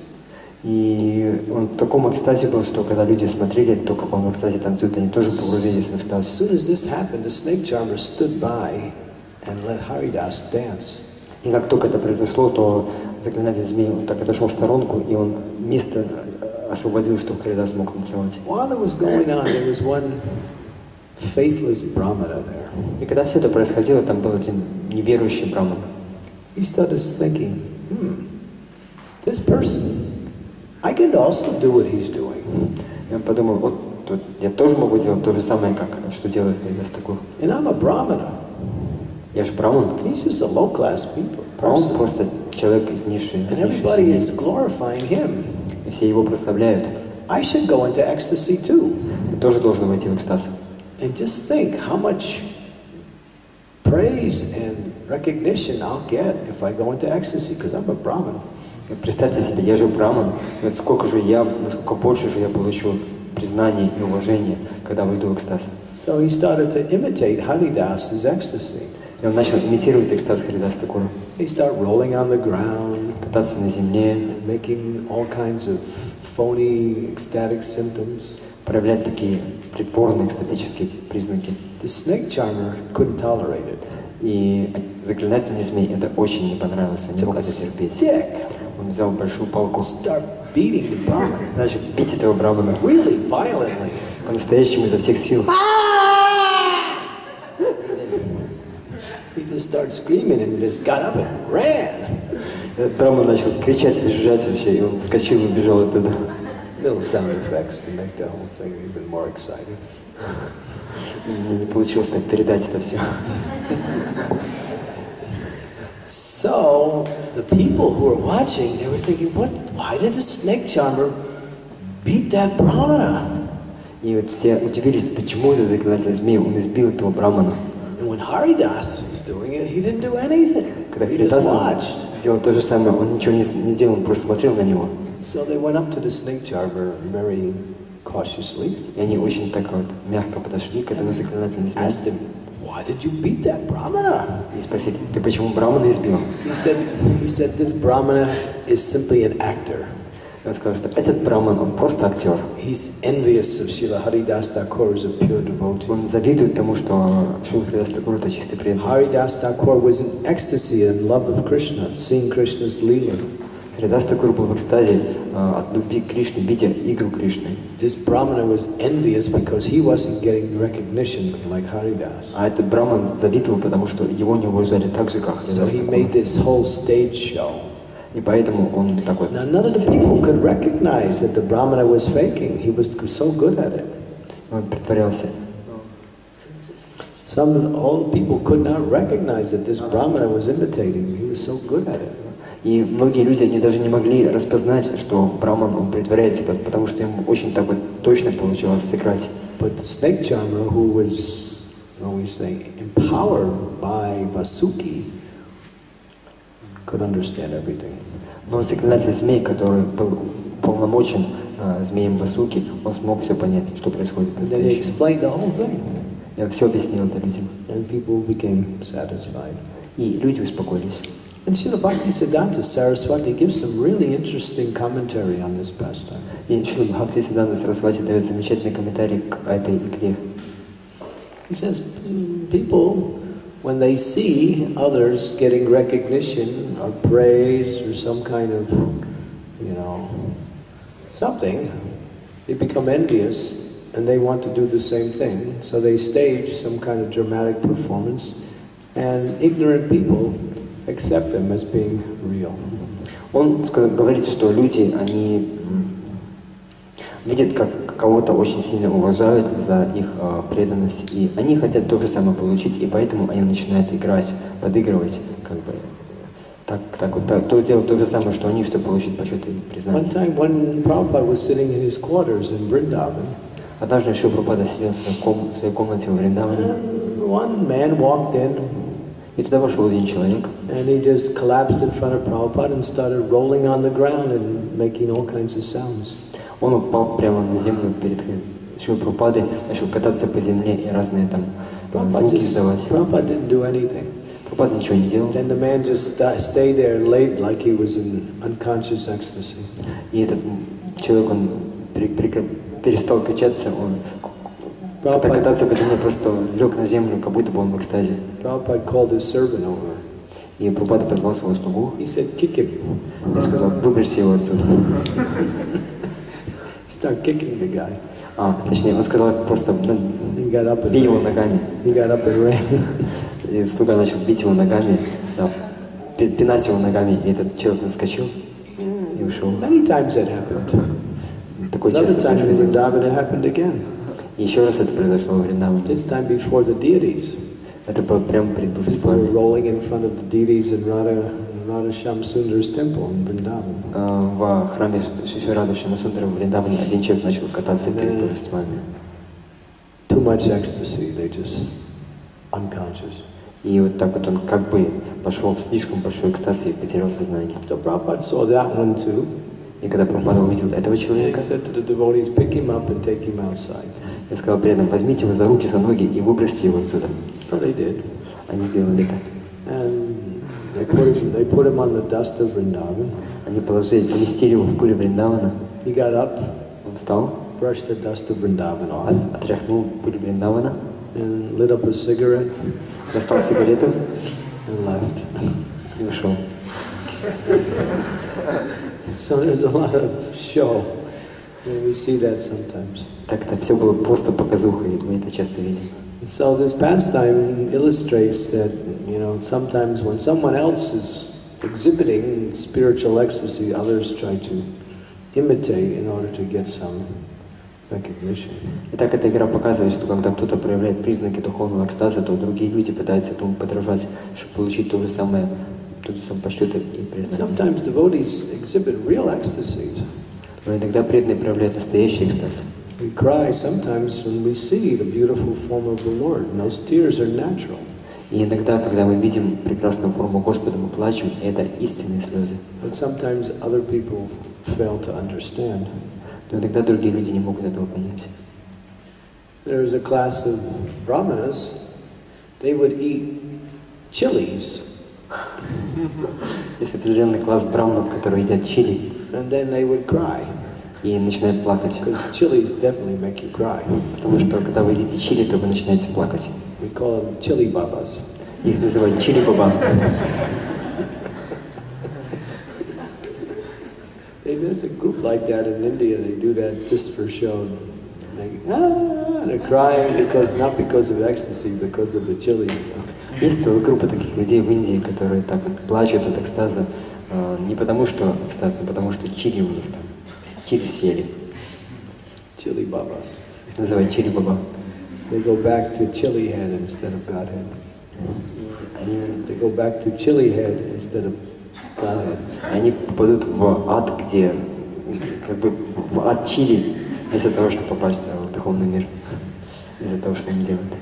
И он в таком экстазе был, что когда люди смотрели, то, как он в экстазе танцует, они тоже погрузились в As экстаз. soon as this happened, the snake charmer stood by and let Haridas dance. И как только это произошло, то заклинатель змей, он так отошел в сторонку, и он место освободил, чтобы Харидас мог танцевать. While it was going on, there was one faithless brahmana there. И когда все это происходило, там был один неверующий браман. He started thinking, hmm, this person, I could also do what he's doing. И он подумал, вот тут я тоже могу делать то же самое, как что делает Харидас Такур. And I'm a brahmana. Я же браман, He's just a low-class people, а он person. просто человек из низшей, And низшей everybody is семьи. glorifying him. И все его прославляют. I should go into ecstasy too. Я тоже должен войти в экстаз. And just think how much praise and recognition I'll get if I go into ecstasy, because I'm a brahmin. И представьте себе, я же браман, и вот сколько же я, насколько больше же я получу признания и уважения, когда выйду в экстаз. So he started to imitate Haridas's ecstasy. И он начал имитировать экстаз Харидас Такура, He started rolling on the ground, кататься на земле, and making all kinds of phony ecstatic symptoms. проявлять такие притворные экстатические признаки. The snake charmer couldn't tolerate it. И заклинательный змей это очень не понравилось, он не Took мог a это терпеть. stick, Он взял большую палку, start beating the brahmin начал бить этого брамана really violently. по-настоящему изо всех сил. He just started screaming and just got up and ran. Этот браман начал кричать, визжать вообще, и он вскочил и убежал оттуда. Little sound effects to make the whole thing even more exciting. Мне не получилось так передать это все. So the people who were watching, they were thinking, "What? Why did the snake charmer beat that brahmana?" И вот все удивились, почему этот заклинатель змей, он избил этого брамана. And when Haridas was doing it, he didn't do anything. Когда He just Харидас watched. делал то же самое, он ничего не, с- не делал, он просто смотрел на него. So they went up to the snake charmer very cautiously, И они очень так вот мягко подошли к этому заклинателю змея asked him, "Why did you beat that brahmana?" и спросили, ты почему брамана избил? He said, "He said this brahmana is simply an actor. И он сказал, что этот браман, он просто актер. He's envious of Srila Haridas Thakur as a pure devotee." Он завидует тому, что Шрила Харидас Такур это чистый преданный. Haridas Thakur was in ecstasy and love of Krishna, seeing Krishna's Leela. Харидас Такур был в экстазе э, от любви к Кришне, видя игру Кришны. This brahmana was envious because he wasn't getting recognition like Haridas. А этот браман завидовал, потому что его не уважали так же, как So Харидас he Такур. made this whole stage show. И поэтому он так вот... Now none of the people could recognize that the brahmana was faking. He was so good at it. Он притворялся. Some old people could not recognize that this brahmana was imitating. He was so good at it. И многие люди, они даже не могли распознать, что браман, он притворяется, потому что им очень так вот точно получалось сыграть. But the snake charmer, who was, what we say, empowered by Vasuki, could understand everything. Но заклинатель змей, который был полномочен э, змеем Васуки, он смог все понять, что происходит And then he по-настоящему. explained the whole thing. Я все объяснил это людям. And people became satisfied. И люди успокоились. And Srila Bhaktisiddhanta Saraswati gives some really interesting commentary on this pastime. И Шрила Бхактисиданта Сарасвати дает замечательный комментарий к этой игре. He says people, when they see others getting recognition or praise or some kind of, you know, something, they become envious and they want to do the same thing. So they stage some kind of dramatic performance, and ignorant people accept them as being real. Он говорит, что люди, они видят, как кого-то очень сильно уважают за их э, преданность, и они хотят то же самое получить, и поэтому они начинают играть, подыгрывать, как бы, так, так вот, так, то делать то же самое, что они, чтобы получить почет и признание. One time when Prabhupada was sitting in his quarters in Vrindavan, однажды Шрила Прабхупада сидел в своей, ком, в своей комнате в Вриндаване, one man walked in, и туда вошел один человек, and he just collapsed in front of Prabhupada and started rolling on the ground and making all kinds of sounds. Он упал прямо на землю перед Шрилой Прабхупадой, начал кататься по земле и разные там звуки издавать. Prabhupada didn't do anything. Прабхупада ничего не делал. Then the man just stayed there and laid like he was in unconscious ecstasy. И этот человек, он перестал качаться, он кататься по земле, просто лег на землю, как будто бы он в экстазе. Prabhupada called his servant over. И Прабхупада позвал своего слугу. He said, "Kick him." И сказал, выбросьте его отсюда. Start kicking the guy. А, точнее, он сказал просто, ну, бей его ногами. He got up and ran. И слуга начал бить его ногами, да, пинать его ногами, и этот человек наскочил и ушел. Many times that happened. Такое часто Another time in происходило. Vrindavan it happened again. И еще раз это произошло в Вриндаване. This time before the deities. Это было прямо перед People were божествами. rolling in front of the deities in Radha, Radha Shamsundar's temple in Vrindavan. В храме Шри Рады Шьямасундара в Вриндаване один человек начал кататься перед божествами. Too much ecstasy, they just unconscious. И вот так вот он как бы пошел в слишком большой экстаз и потерял сознание. So Prabhupada saw that one too. И когда Прабхупада увидел этого He человека, said to the devotees, pick him up and take him outside. я сказал преданным, возьмите его за руки, за ноги и выбросьте его отсюда. So they did. Они сделали это. And they put him, they put him on the dust of Vrindavan. Они положили, поместили его в пыль Вриндавана. He got up, Он встал, brushed the dust of Vrindavan off, от- отряхнул пыль Вриндавана, and lit up a cigarette достал сигарету and left. и ушел. So there's a lot of show. And we see that sometimes. Так это все было просто показуха, и мы это часто видим. So this pastime illustrates that, you know, sometimes when someone else is exhibiting spiritual ecstasy, others try to imitate in order to get some recognition. Итак, эта игра показывает, что когда кто-то проявляет признаки духовного экстаза, то другие люди пытаются этому подражать, чтобы получить то же самое, тот же самый почет и признание. Sometimes devotees exhibit real ecstasies. Но иногда преданные проявляют настоящий экстаз. We cry sometimes when we see the beautiful form of the Lord, and those tears are natural. И иногда, когда мы видим прекрасную форму Господа, мы плачем, и это истинные слезы. But sometimes other people fail to understand. Но иногда другие люди не могут этого понять. There is a class of brahmanas, they would eat chilies, Есть определенный класс браманов, которые едят чили, and then they would cry, и начинают плакать. because chilies definitely make you cry. Потому что, когда вы едите чили, то вы начинаете плакать. We call them chili babas. Их называют чили-баба. There's a group like that in India, they do that just for show. They, ah, they're crying because, not because of ecstasy, because of the chilies. Есть целая группа таких людей в Индии, которые так вот плачут от экстаза, э, не потому что экстаз, но потому что чили у них там, чили съели. Chili babas. Их называют чили-баба. They go back to chili head instead of Godhead. Они, They go back to chili head instead of Godhead. они попадут в ад, где, как бы, в ад чили, вместо того, чтобы попасть в духовный мир, из-за того, что они делают.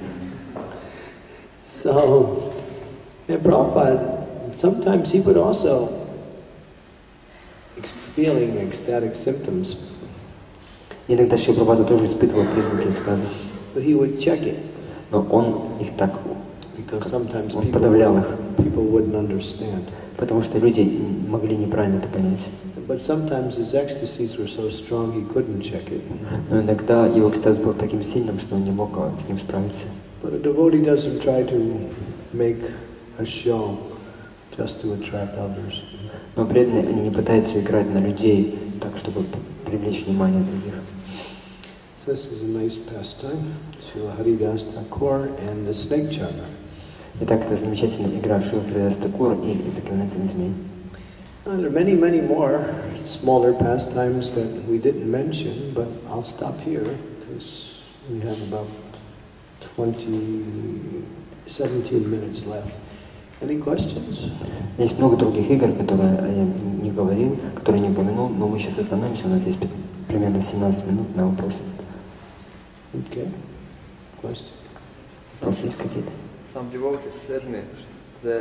So, and Prabhupada, sometimes he would also ex- feeling ecstatic symptoms, Иногда Шрила Прабхупада тоже испытывал признаки экстаза, but he would check it но он их так, because sometimes он people, подавлял их, people wouldn't understand. потому что люди могли неправильно это понять. But sometimes his ecstasies were so strong he couldn't check it. Но иногда его экстаз был таким сильным, что он не мог а, с ним справиться. But a devotee doesn't try to make a show just to attract others. Но преданные, они не пытаются играть на людей так, чтобы привлечь внимание других. So this is a nice pastime, Srila Haridas Thakur and the snake charmer. Итак, это замечательная игра Шрила Харидас Такур и заклинатель змей. And there are many, many more smaller pastimes that we didn't mention, but I'll stop here because we have about twenty, seventeen minutes left. Any questions? Есть много других игр, которые я не говорил, которые не упомянул, но мы сейчас остановимся, у нас есть примерно семнадцать минут на вопросы. Okay. Question? Вопросы есть какие-то? Some devotees said me that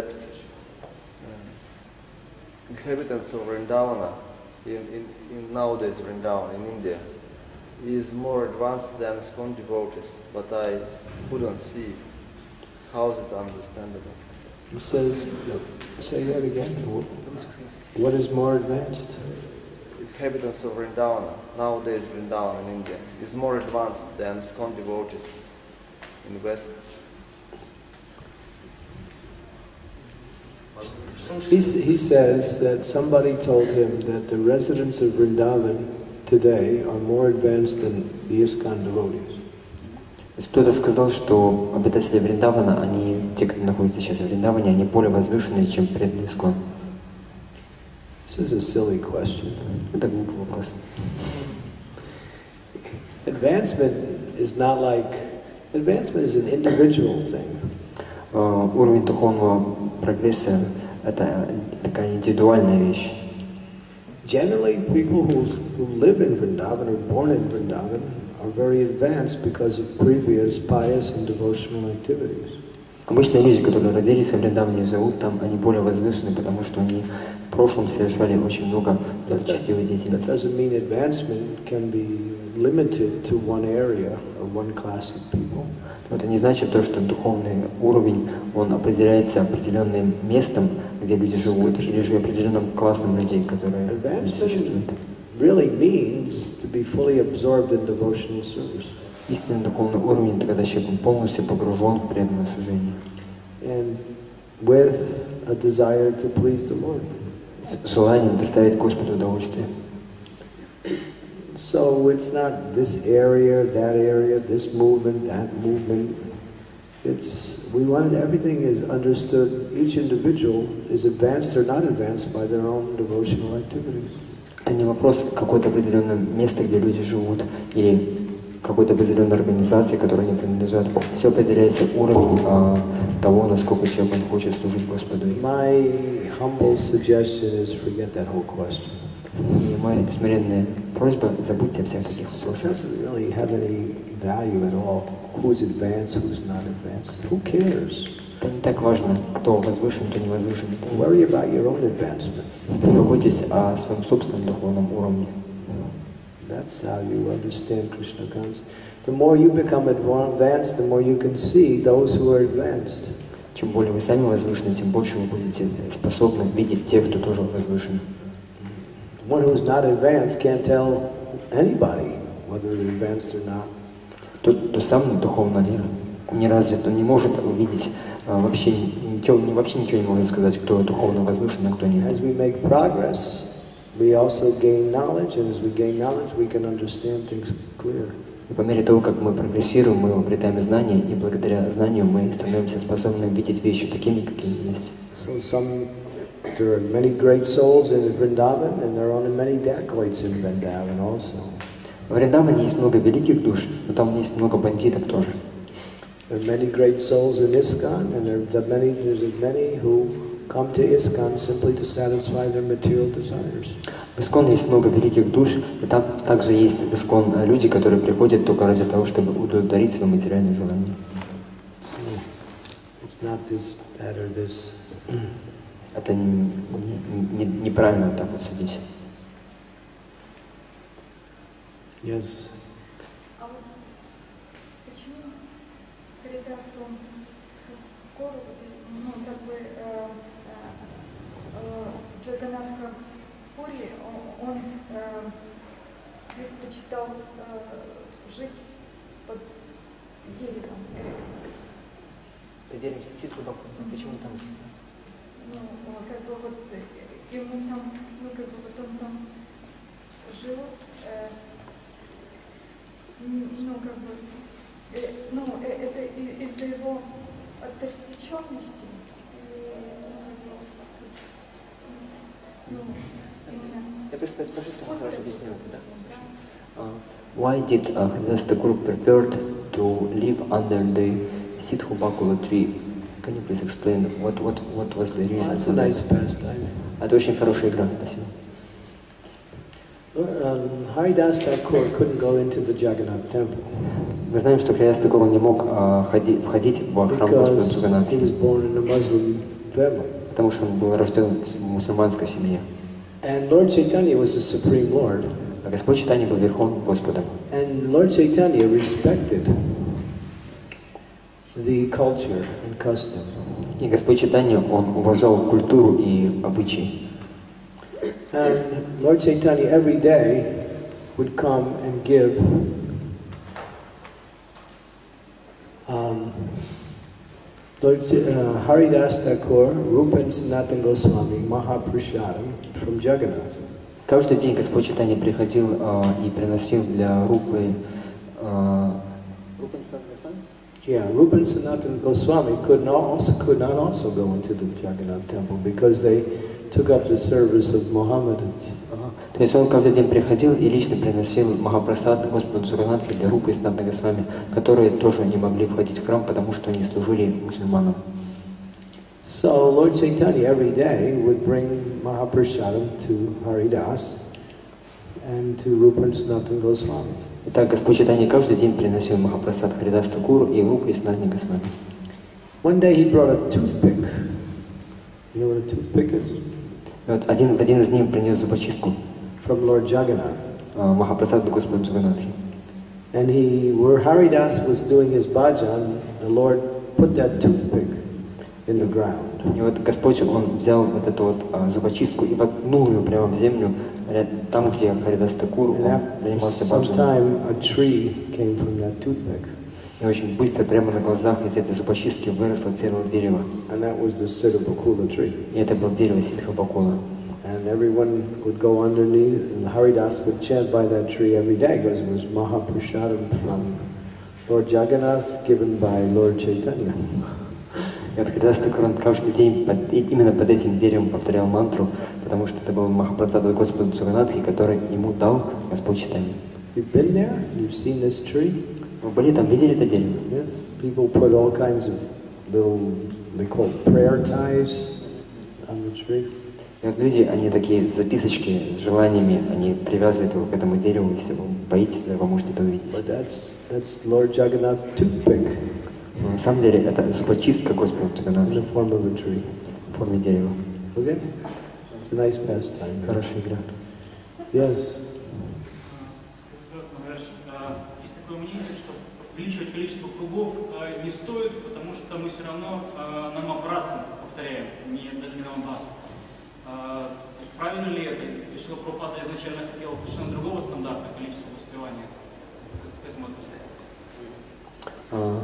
uh, inhabitants of Vrindavana, in, in, in nowadays Vrindavan in India, is more advanced than ISKCON devotees, but I couldn't see it. How is it understandable? It says, say that again. What is more advanced? Inhabitants of Vrindavana, nowadays Vrindavan in India, is more advanced than ISKCON devotees in the West. He, he says that somebody told him that the residents of Vrindavan today are more advanced than the ISKCON devotees. Кто-то сказал, что обитатели Вриндавана, они, те, кто находится сейчас в Вриндаване, они более возвышенные, чем преданные ISKCON. This is a silly question. Это глупый вопрос. Advancement is not like, advancement is an individual thing. Uh, уровень духовного прогресса – это такая индивидуальная вещь. Generally, people who, who live in Vrindavan or born in Vrindavan are very advanced because of previous pious and devotional activities. Обычные люди, которые родились в Вриндаване и живут там, они более возвышены, потому что они в прошлом совершали очень много благочестивой деятельности. That doesn't mean advancement can be limited to one area or one class of people. Это не значит то, что духовный уровень, он определяется определенным местом, где люди живут, или же определенным классом людей, которые существуют. Really means to be fully absorbed in devotional service. Истинный духовный уровень – это когда человек полностью погружен в преданное служение. And with a desire to please the Lord. С желанием доставить Господу удовольствие. So it's not this area, that area, this movement, that movement. It's, we wanted everything is understood, each individual is advanced or not advanced by their own devotional activities. Это не вопрос какое-то определенное место, где люди живут, или какой-то определенной организации, которой они принадлежат. Все определяется уровень а, того, насколько человек он хочет служить Господу. My humble suggestion is forget that whole question. И моя смиренная просьба – забудьте о всех таких вопросах. It doesn't really have any value at all. Who's advanced, who's not advanced. Who cares? Это не так важно, кто возвышен, кто не возвышен. Worry about your own advancement. Беспокойтесь о своем собственном духовном уровне. That's how you understand Krishna consciousness. The more you become advanced, the more you can see those who are advanced. Чем более вы сами возвышены, тем больше вы будете способны видеть тех, кто тоже возвышен. One who's not advanced can't tell anybody whether they're advanced or not. Тот, кто сам духовно не развит, он не может увидеть а, вообще ничего, вообще ничего не может сказать, кто духовно возвышен, а кто нет. As we make progress, we also gain knowledge, and as we gain knowledge, we can understand things clear. И по мере того, как мы прогрессируем, мы обретаем знания, и благодаря знанию мы становимся способны видеть вещи такими, какими есть. So some, there are many great souls in Vrindavan, and there are only many dacoits in Vrindavan also. В Вриндаване есть много великих душ, но там есть много бандитов тоже. There are many great souls in ISKCON, and there are many, there's many who come to ISKCON simply to satisfy their material desires. В ISKCON есть много великих душ, и там также есть в ISKCON люди, которые приходят только ради того, чтобы удовлетворить свои материальные желания. So, it's not this, that, or this. Это не, не, не, неправильно так вот судить. Yes. А вот почему Харидас, он Кору, ну, как бы э, э, Джаганатха Пури, он, он э, предпочитал э, жить под деревом. Поделимся Сидху-бхакту. Почему там? Ну, как бы вот ему там, ну как бы вот он там жил, э, ну как бы, э, ну э, это из-за его отвлеченности. Ну, именно. Я просто спрошу, что он хорошо объяснил это, да? Uh, why did uh, Haridas Thakur preferred to live under the Sidhu-Bakula tree? Can you please explain what what what was the reason? Well, that's for a that? nice pastime. Это очень хорошая игра, спасибо. Um, Haridas Thakur couldn't go into the Jagannath temple Мы знаем, что Харидас Такур не мог uh, ходи, входить в храм Господа because he Джаганнатхи, was born in a Muslim family. потому что он был рожден в мусульманской семье. And Lord Chaitanya was the Supreme Lord. А Господь Чайтанья был Верховным Господом. And Lord Chaitanya respected the culture and custom. И Господь Чайтанья, он уважал культуру и обычаи. And Lord Chaitanya every day would come and give um, Lord uh, Haridas Thakur, Rupa and Sanatana Goswami, Mahaprasadam from Jagannath. Каждый день Господь Чайтанья приходил uh, и приносил для Рупы uh, Yeah, Rupa and Sanatana Goswami could not also could not also go into the Jagannath temple because they took up the service of Mohammedans. Ага. То есть он каждый день приходил и лично приносил Махапрасад Господу Джаганнатхи для Рупы и Санатана Госвами, которые тоже не могли входить в храм, потому что они служили мусульманам. So Lord Chaitanya every day would bring Mahaprasadam to Haridas and to Rupa and Sanatana Goswami. Итак, Господь Чайтанья каждый день приносил Махапрасад Харидас Такуру и Рупы и Санатана Госвами. One day he brought a toothpick. You know what a toothpick is? И вот один, один из них принес зубочистку From Lord Jagannath. uh, Махапрасаду Господу Джаганнатхи. And he, where Haridas was doing his bhajan, the Lord put that toothpick in the ground. И вот Господь, Он взял вот эту вот а, зубочистку и воткнул ее прямо в землю, там, где Харидас Такур, он And занимался after some баджаном. time, a tree came from that toothpick. И очень быстро, прямо на глазах из этой зубочистки выросло целое дерево. And that was the Siddha Bakula tree. И это было дерево Сидха-Бакула. And everyone would go underneath, and Haridas would chant by that tree every day because it was Mahaprasadam from Lord Jagannath given by Lord Chaitanya. И вот Харидас Такур, он каждый день под, именно под этим деревом повторял мантру, потому что это был Махапрасад Господа Джаганнатхи, который ему дал Господь Чайтанья. You've been there? You've seen this tree? Вы были там, видели это дерево? Yes. People put all kinds of little, they call it prayer ties on the tree. И вот люди, они такие записочки с желаниями, они привязывают его к этому дереву, если вы боитесь, то вы можете это увидеть. But that's, that's Lord Jagannath's toothpick Но на самом деле это зубочистка Господа in Джаганнатхи the form of a tree. в форме дерева. Okay? It's a nice pastime. Хорошая игра. Yes. Прекрасно, Гараш. Есть такое мнение, что увеличивать количество кругов а, не стоит, потому что мы все равно а, нам обратно повторяем, не, даже не намбас. А, правильно ли это? И что Прабхупада изначально хотел совершенно другого стандарта количества воспевания? Как к этому относиться? Uh,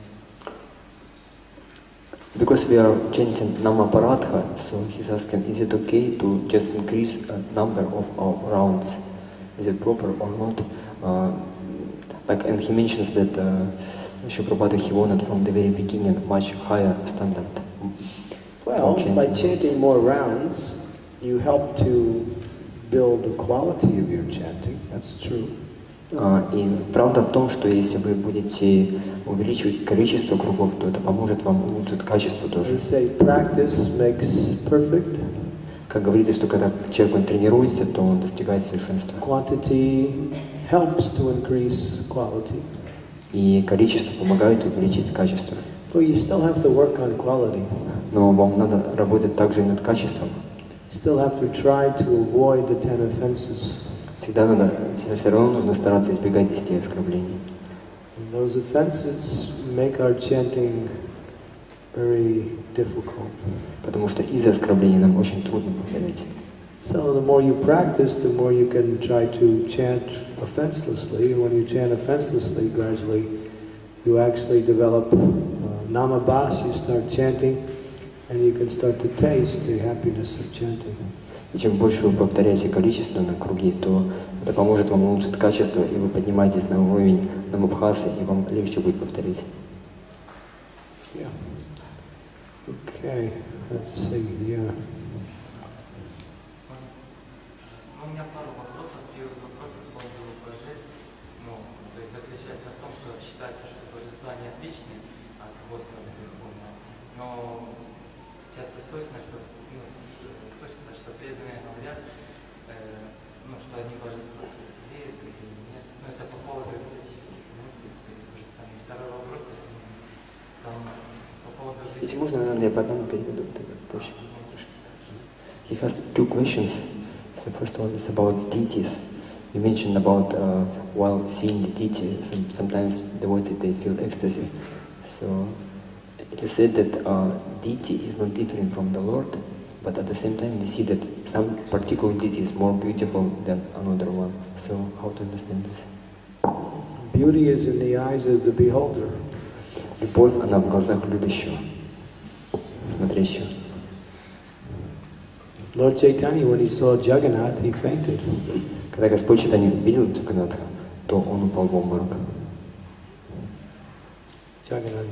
because we are chanting Namaparadha, so he's asking, is it okay to just increase the number of our rounds? Is it proper or not? Uh, like, and he mentions that uh, Shri Prabhupada, he wanted from the very beginning much higher standard. Well, Chanting by rounds. chanting more rounds, you help to build the quality of your chanting. That's true. Uh, и правда в том, что если вы будете увеличивать количество кругов, то это поможет вам улучшить качество тоже. They say practice makes perfect. Как говорится, что когда человек он тренируется, то он достигает совершенства. Quantity helps to increase quality. И количество помогает увеличить качество. But you still have to work on quality. Но вам надо работать также и над качеством. You still have to try to avoid the ten offenses. Всегда надо, все равно нужно стараться избегать десяти оскорблений. And those offenses make our chanting very difficult. Потому что из-за оскорблений нам очень трудно повторять. So the more you practice, the more you can try to chant offenselessly. And when you chant offenselessly, gradually you actually develop uh, namabhas, you start chanting, and you can start to taste the happiness of chanting. И чем больше вы повторяете количественно круги, то это поможет вам улучшить качество, и вы поднимаетесь на уровень намабхасы, и вам легче будет повторить. Yeah. Okay, let's see, yeah. У меня пару вопросов. Первый вопрос, который был про жест, ну, то есть заключается в том, что считается, что божества не отличны от Господа Верховного, но часто слышно, что, ну, слышится, что преданные говорят, э, ну, что они божества красивее, другие нет. Но это по поводу экзотических эмоций перед божествами. Второй вопрос, если там по поводу жизни. Если можно, наверное, я по одному переведу, тогда проще. He has two questions. So first one is about deities. You mentioned about uh, while seeing the deity, some, sometimes devotees they feel ecstasy. So it is said that uh, deity is not different from the Lord, but at the same time we see that some particular deity is more beautiful than another one. So how to understand this? Beauty is in the eyes of the beholder. Любовь, она в глазах любящего, смотрящего. Lord Chaitanya, when he saw Jagannath, he fainted. Когда Господь Чайтанья видел Джаганнатха, то он упал в обморок. Jagannath,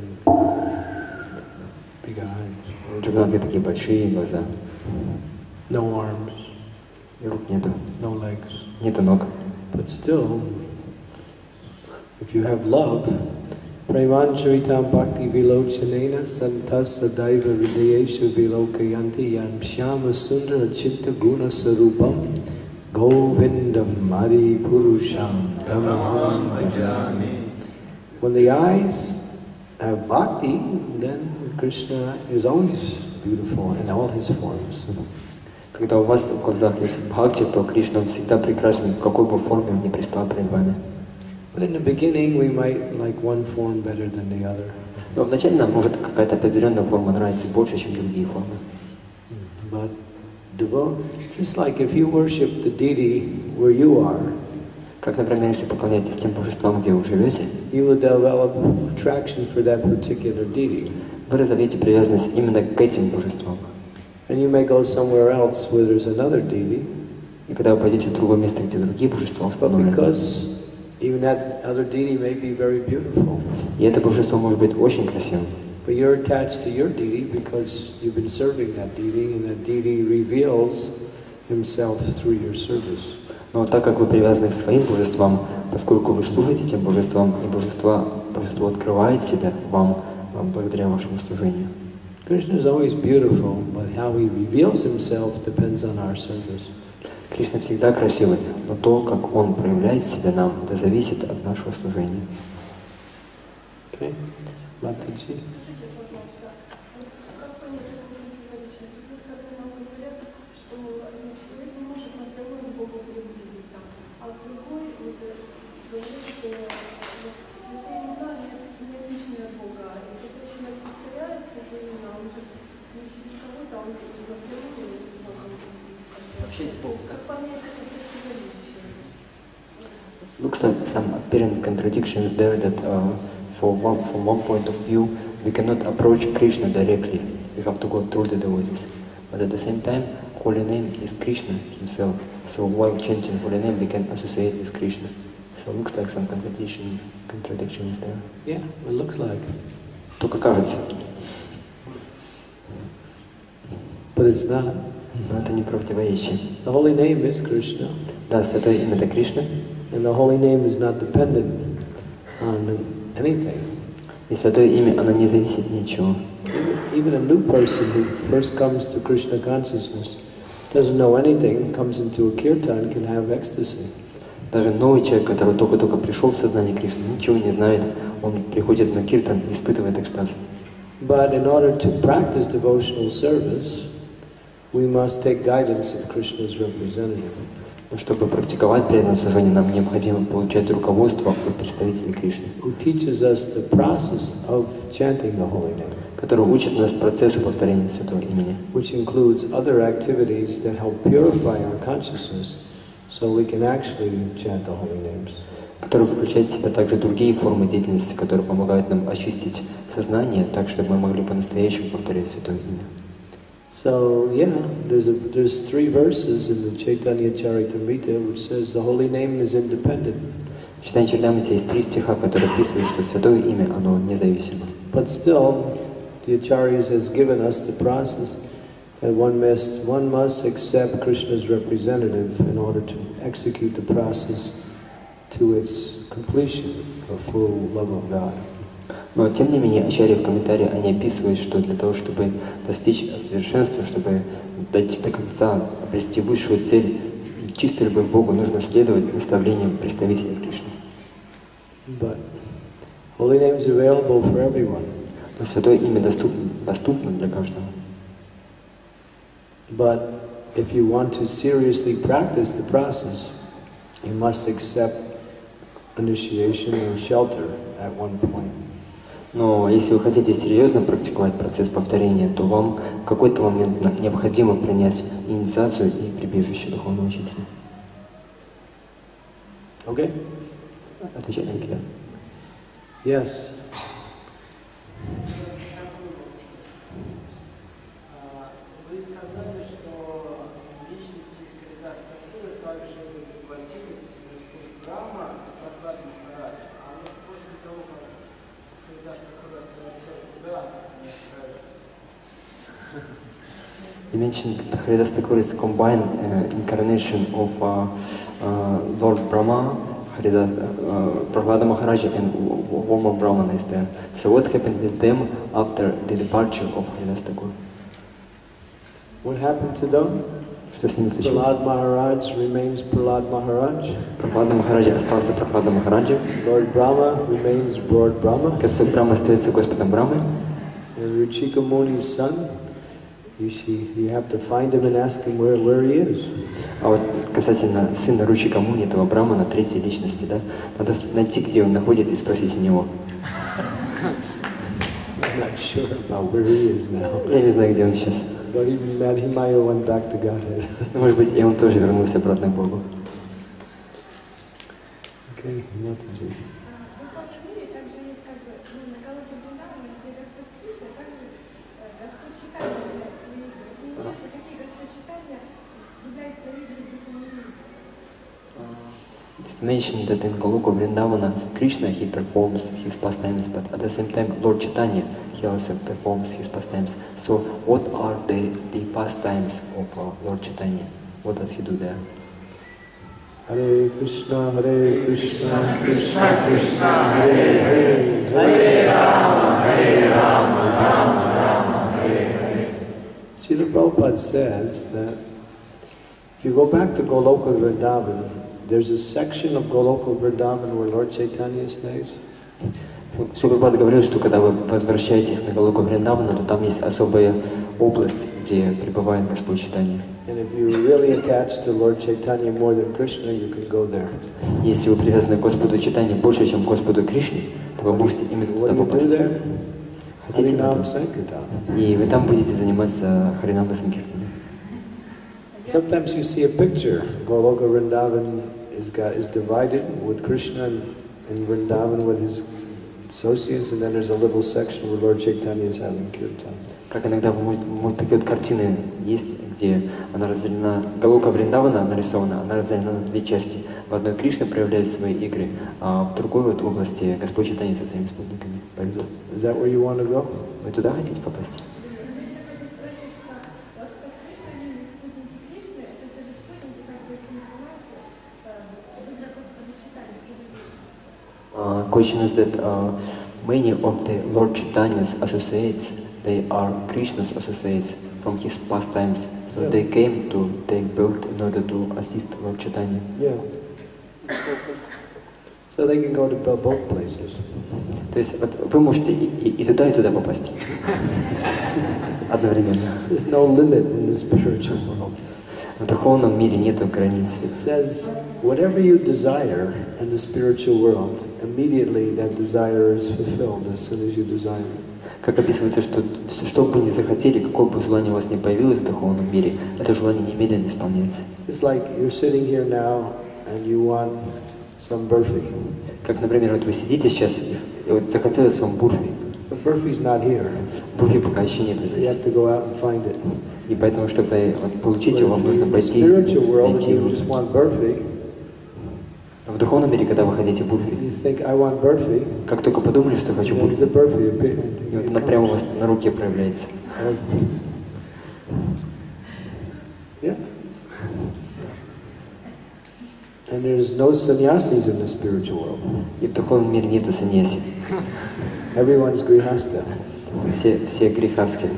big eyes. У Джаганнатха такие большие глаза. No arms, И рук нету, no legs. нету ног. But still, if you have love, Premancharitam Bhakti Vilochanena Santas Sadaiva Vidayeshu Vilokayanti Yam Shyama Sundara Chitta Guna Sarupam Govindam Adi Purusham Tamaham Bhajami. When the eyes have bhakti, then Krishna is always beautiful in all his forms. Когда у вас в глазах есть бхакти, то Кришна всегда прекрасен, в какой бы форме он ни предстал перед вами. But in the beginning, we might like one form better than the other. Но вначале нам может какая-то определенная форма нравиться больше, чем другие формы. But devote, just like if you worship the deity where you are, как, например, если поклоняетесь тем божествам, где вы живете, you will develop attraction for that particular deity. вы разовьете привязанность именно к этим божествам. And you may go somewhere else where there's another deity. И когда вы пойдете в другое место, где другие божества установлены, even that other deity may be very beautiful. И это божество может быть очень красивым. But you're attached to your deity because you've been serving that deity, and that deity reveals himself through your service. Но так как вы привязаны к своим божествам, поскольку вы служите тем божествам, и божество, божество открывает себя вам, вам благодаря вашему служению. Krishna is always beautiful, but how he reveals himself depends on our service. Кришна всегда красивый, но то, как он проявляет себя нам, это зависит от нашего служения. Okay, Mataji. Looks like some apparent contradictions there that uh, for one, from one point of view we cannot approach Krishna directly, we have to go through the devotees. But at the same time, holy name is Krishna himself, so while chanting holy name we can associate with Krishna. So looks like some contradiction, contradiction is there. Yeah, it looks like. Только кажется. But it's not. Но это не противоречие. The holy name is Krishna. Да, святое имя это Кришна. And the holy name is not dependent on anything. И святое имя, оно не зависит ни от чего. Even a new person who first comes to Krishna consciousness, doesn't know anything, comes into a kirtan, can have ecstasy. Даже новый человек, который только-только пришел в сознание Кришны, ничего не знает, он приходит на киртан и испытывает экстаз. But in order to practice devotional service, we must take guidance of Krishna's representative. Но чтобы практиковать преданное служение, нам необходимо получать руководство от представителей Кришны, who teaches us the process of chanting the holy name, который учит нас процессу повторения святого имени, which includes other activities that help purify our consciousness, so we can actually chant the holy names. который включает в себя также другие формы деятельности, которые помогают нам очистить сознание, так, чтобы мы могли по-настоящему повторять Святое Имя. So yeah, there's a, there's three verses in the Chaitanya Charitamrita which says the holy name is independent. В Чайтанья Чаритамрите есть три стиха, которые описывают, что Святое Имя, оно независимо. But still, the Acharyas has given us the process that one must, one must accept Krishna's representative in order to execute the process to its completion of full love of God. Но, тем не менее, ачарьи в комментарии, они описывают, что для того, чтобы достичь совершенства, чтобы дойти до конца, обрести высшую цель, чистой любовь к Богу, нужно следовать наставлениям представителей Кришны. But holy name is available for everyone. Но Святое Имя доступно, доступно для каждого. But if you want to seriously practice the process, you must accept initiation or shelter at one point. Но если вы хотите серьезно практиковать процесс повторения, то вам в какой-то момент необходимо принять инициацию и прибежище духовного учителя. Okay? Отвечать на тебя. Yes. Вы сказали, что личности Харидас Такуры также воплотились Господь Брахма, Прабхат Махарадж, а вот после того, как Харидас Такура становится туда, они отправились. You mentioned that Haridas Thakur is a combined uh, incarnation of uh, uh, Lord Brahma, Haridas, uh, Prahlada Maharaja, and Warma Brahmana is there. So what happened with them after the departure of Haridas Thakur? What happened to them? Что с ними случилось? Prahlad Maharaj remains Prahlad Maharaj. Прохлада Махараджа остался Прохлада Махараджа. Lord Brahma remains Lord Brahma. Господь Брахма остается Господом Брамой. And Ruchika Muni's son, you see, you have to find him and ask him where, where he is. А вот касательно сына Ручика Муни, этого Брамана, третьей личности, да, надо найти, где он находится, и спросить у него. I'm not sure about where he is now. Я не знаю, где он сейчас. But even that, he might have went back to Godhead. Может быть, и он тоже вернулся обратно к Богу. Okay, Mataji. It's mentioned that in Goloka Vrindavana, Krishna, he performs his pastimes, but at the same time, Lord Chaitanya, he also performs his pastimes. So, what are the, the pastimes of uh, Lord Chaitanya? What does he do there? Hare Krishna, Hare Krishna, Krishna Krishna, Hare Hare, Hare Rama, Hare Rama, Rama Rama, Hare Hare. Srila Prabhupada says that if you go back to Goloka Vrindavan, there's a section of Goloka Vrindavan where Lord Chaitanya stays. Шрила говорил, что когда вы возвращаетесь на Галоку Вриндавана, то там есть особая область, где пребывает Господь Чайтанья. And if you're really attached to Lord Chaitanya more than Krishna, you can go there. Если вы привязаны к Господу Чайтанье больше, чем к Господу Кришне, то вы можете именно туда попасть. Хотите в этом? И вы там будете заниматься Харинама Санкиртаном. Sometimes you see a picture. Goloka Vrindavan is got, is divided with Krishna and, and Vrindavan with his associates, and then there's a little section where Lord Chaitanya is having kirtan. Как иногда вот такие вот картины есть, где она разделена, Галока Вриндавана нарисована, она разделена на две части. В одной Кришна проявляет свои игры, а в другой вот области Господь Чайтанья со своими спутниками. Is that where you want to go? Вы туда хотите попасть? Uh, question is that uh, many of the Lord Chaitanya's associates, they are Krishna's associates from his pastimes, so yeah. They came to take birth in order to assist Lord Chaitanya. Yeah. So they can go to both places. То есть вот вы можете и, и, и туда, и туда попасть. Одновременно. There's no limit in the spiritual world. В духовном мире нету границ. It says, whatever you desire in the spiritual world, immediately that desire is fulfilled as soon as you desire it. Как описывается, что что бы вы ни захотели, какое бы желание у вас ни появилось в духовном мире, это желание немедленно исполняется. It's like you're sitting here now and you want some burfi. Как, например, вот вы сидите сейчас, и вот захотелось вам бурфи. So burfi's not here. Бурфи пока еще нету You здесь. have to go out and find it. И поэтому, чтобы вот, получить But его, вам if нужно you're in the пойти spiritual world and найти you его. just want burfi, В духовном мире, когда вы хотите бурфи, you think, I want burfi, как только подумали, что хочу then бурфи, the burfi appears. и вот она прямо у вас на руке проявляется. Yeah. And there's no sannyasis in the spiritual world. И в духовном мире нету саньяси. Everyone's grihasta. Все, все грехаски.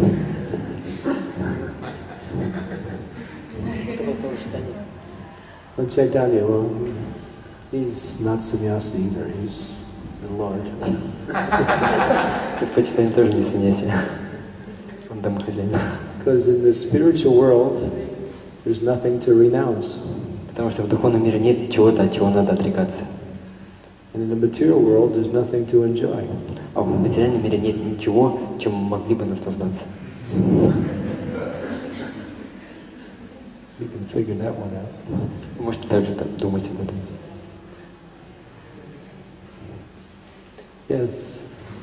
Well, Chaitanya, well, he's not sannyasi either. He's the Lord. Господь Чайтанья тоже не саньяси. Он домохозяин. Because in the spiritual world, there's nothing to renounce. Потому что в духовном мире нет чего-то, от чего надо отрекаться. And in the material world, there's nothing to enjoy. А в материальном мире нет ничего, чем мы могли бы наслаждаться. You can figure that one out. Вы можете также там думать об этом. Yes.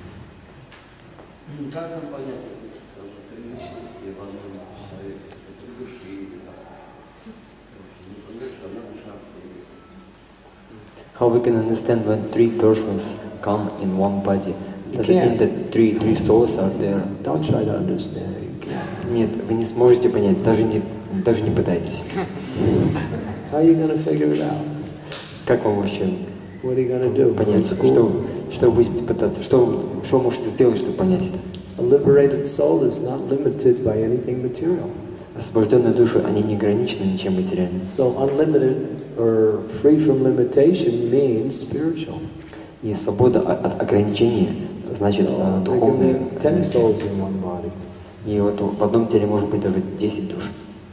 Как нам понять, что три личности в одном человеке, что три души или так? Не понять, что одна душа. How we can understand when three persons come in one body? Does it mean that three three souls are there? Don't try to understand it. You can't. Нет, вы не сможете понять, даже не даже не пытайтесь. How are you going to figure it out? Как вам вообще What are you going to do? понять, что, что вы будете пытаться, что, что вы можете сделать, чтобы понять это? A liberated soul is not limited by anything material. Освобожденные души, они не ограничены ничем материальным. So unlimited or free from limitation means spiritual. И свобода от, от ограничений значит э, There can духовная. be ten souls in one body. И вот в одном теле может быть даже десять душ.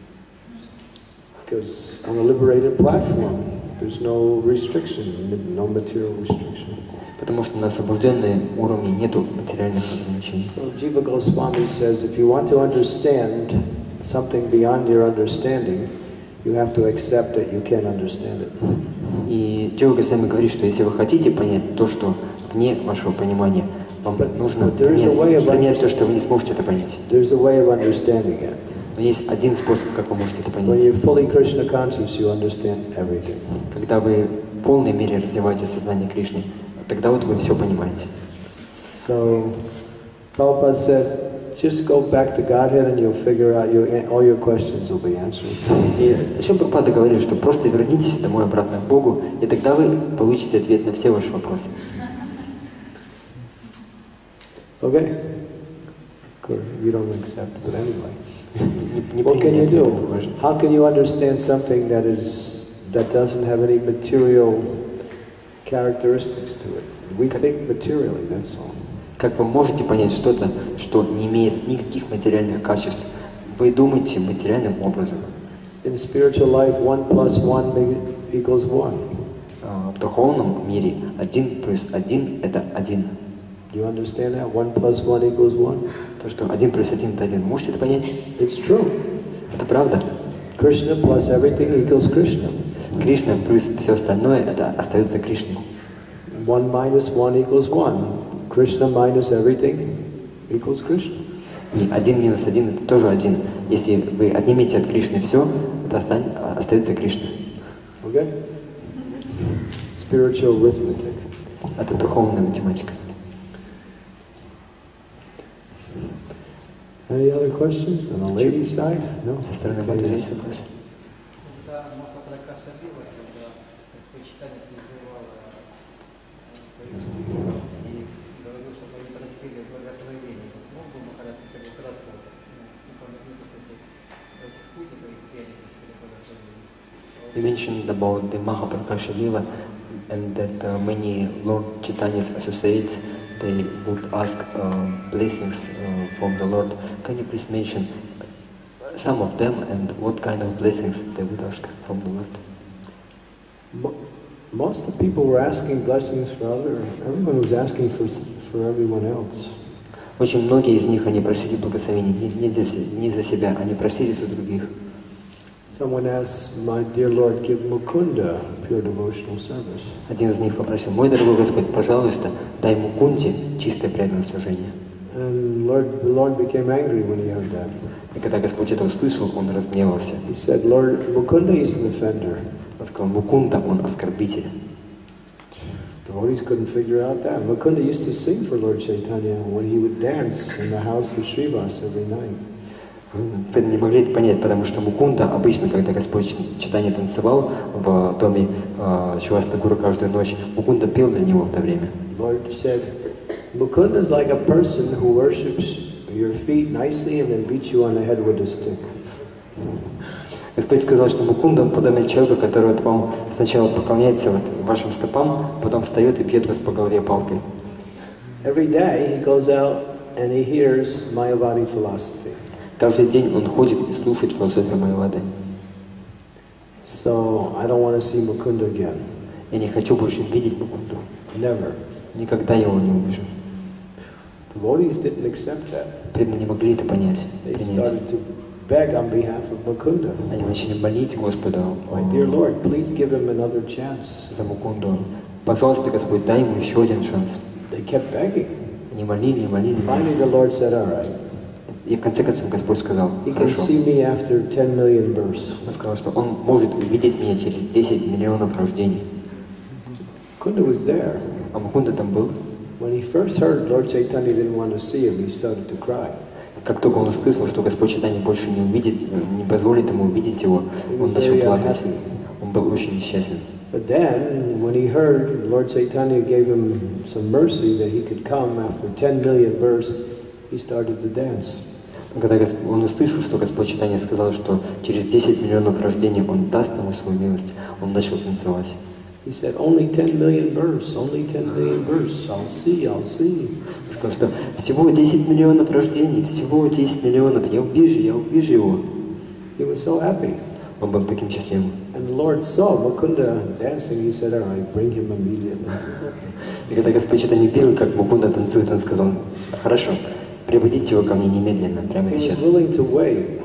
Because on a liberated platform, there's no restriction, no material restriction. Потому что на освобожденном уровне нету материальных ограничений. So Jiva Goswami says, if you want to understand something beyond your understanding, you have to accept that you can't understand it. И Джива Госвами говорит, что если вы хотите понять то, что вне вашего понимания, вам But- нужно but there is a way принять, of принять то, understanding. что вы не сможете это понять. There's a way of understanding it. Но есть один способ, как вы можете это When понять. you're fully Krishna conscious, you understand everything. Когда вы в полной мере развиваете сознание Кришны, тогда вот вы все понимаете. So Prabhupada said, just go back to Godhead and you'll figure out, your, all your questions will be answered. И еще Прабхупада говорит, что просто вернитесь домой обратно к Богу, и тогда вы получите ответ на все ваши вопросы. Okay? Of course, you don't accept, but anyway. Не, не What can you применяйте do? это, важно. How can you understand something that is that doesn't have any material characteristics to it? We think materially, that's all. Как вы можете понять что-то, что не имеет никаких материальных качеств? Вы думаете материальным образом. In spiritual life, one plus one equals one. А, В духовном мире один плюс один – это один. Do you understand that? One plus one equals one? То, что один плюс один – это один. Можете это понять? It's true. Это правда. Krishna plus everything equals Krishna. Кришна плюс все остальное – это остается Кришной. One minus one equals one. Krishna minus everything equals Krishna. И один минус один – это тоже один. Если вы отнимете от Кришны все, это остань- остается Кришна. Okay? Spiritual arithmetic. Это духовная математика. Any other questions on the ladies' side? No? Со стороны Okay. матери есть вопросы? Когда Махапракаша Лила, когда Господь Чайтанья призывал э, своих спутников и говорил, чтобы они просили благословения, вот мог бы Махарадж хотя бы вкратце ну, упомянуть вот этих этих спутников, и где они просили благословения? You mentioned about the Mahaprakasha Lila and that uh, many Lord Chaitanya's associates, they would ask uh, blessings uh, from the Lord. Can you please mention some of them and what kind of blessings they would ask from the Lord? Mo- Most of the people were asking blessings for other, everyone was asking for, for everyone else. Очень многие из них, они просили благословений не, не, за, се- не за себя, они просили за других. Someone asked, my dear Lord, give Mukunda pure devotional service. Один из них попросил: мой дорогой Господь, пожалуйста, дай Мукунде чистое преданное служение. And Lord, the Lord became angry when he heard that. И когда Господь это услышал, он разгневался. He said, Lord, Mukunda is an offender. Он сказал: Мукунда, он оскорбитель. Devotees couldn't figure out that. Mukunda used to sing for Lord Chaitanya when he would dance in the house of Srivas every night. Не могли это понять, потому что Мукунда обычно, когда Господь Чайтанья танцевал в доме э, Шриваса Такура каждую ночь, Мукунда пел для него в это время. Lord said, Mukunda is like a person who worships your feet nicely and then beats you on the head with a stick. Господь сказал, что Мукунда подобен человеку, который вот вам сначала поклоняется вот вашим стопам, потом встает и бьет вас по голове палкой. Every day he goes out and he hears Mayavadi philosophy. Каждый день он ходит и слушает философию Майявады. So I don't want to see Mukunda again. Я не хочу больше видеть Мукунду. Never. Никогда я его не увижу. Devotees didn't accept that. Преданные не могли это понять. They принять. started to beg on behalf of Mukunda. Они начали молить Господа: My dear Lord, please give him another chance. За Мукунду. Пожалуйста, Господь, дай ему еще один шанс. They kept begging. Они молили, молили. Finally, the Lord said, "All right." И в конце концов Господь сказал: He can хорошо. see me after ten million births. Он сказал, что он может увидеть меня через десять миллионов рождений. Mukunda was there. А Мукунда там был. When he first heard Lord Chaitanya didn't want to see him, he started to cry. Как только он услышал, что Господь Чайтанья больше не увидит, не позволит ему увидеть его, он начал плакать. Он был очень несчастен. But then, when he heard Lord Chaitanya gave him some mercy that he could come after ten million births, he started to dance. Когда он услышал, что Господь Чайтанья сказал, что через десять миллионов рождений он даст ему свою милость, он начал танцевать. He said, only ten million births, only ten million births, I'll see, I'll see. Он сказал, что всего десять миллионов рождений, всего десять миллионов, я увижу, я увижу его. He was so happy. Он был таким счастливым. And the Lord saw Mukunda dancing, he said, all right, bring him immediately. И когда Господь Чайтанья видел, как Мукунда танцует, он сказал: хорошо, приводите его ко мне немедленно, прямо He сейчас. was willing to wait.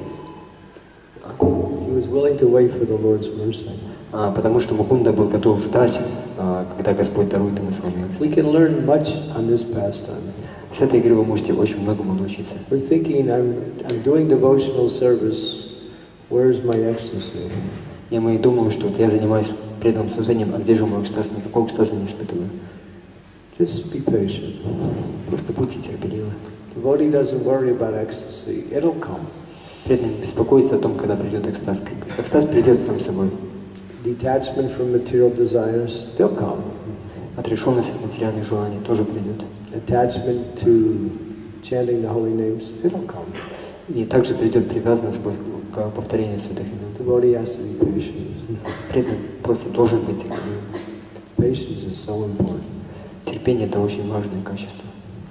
He was willing to wait for the Lord's mercy. А, потому что Мукунда был готов ждать, а, когда Господь дарует ему свою милость. We can learn much on this pastime. С этой игры вы можете очень многому научиться. We're thinking, I'm, I'm doing devotional service, where's my ecstasy? И мы думаем, что вот я занимаюсь преданным служением, а где же мой экстаз? Никакого экстаза не испытываю. Just be patient. Просто будьте терпеливы. Devotee doesn't worry about ecstasy. It'll come. Преданный беспокоится о том, когда придет экстаз. Экстаз придет сам собой. Detachment from material desires, they'll come. Отрешенность от материальных желаний тоже придет. Attachment to chanting the holy names, it'll come. И также придет привязанность к повторению святых имен. Devotee has to be patient. Преданный просто должен быть терпеливым. Patience is so important. Терпение – это очень важное качество.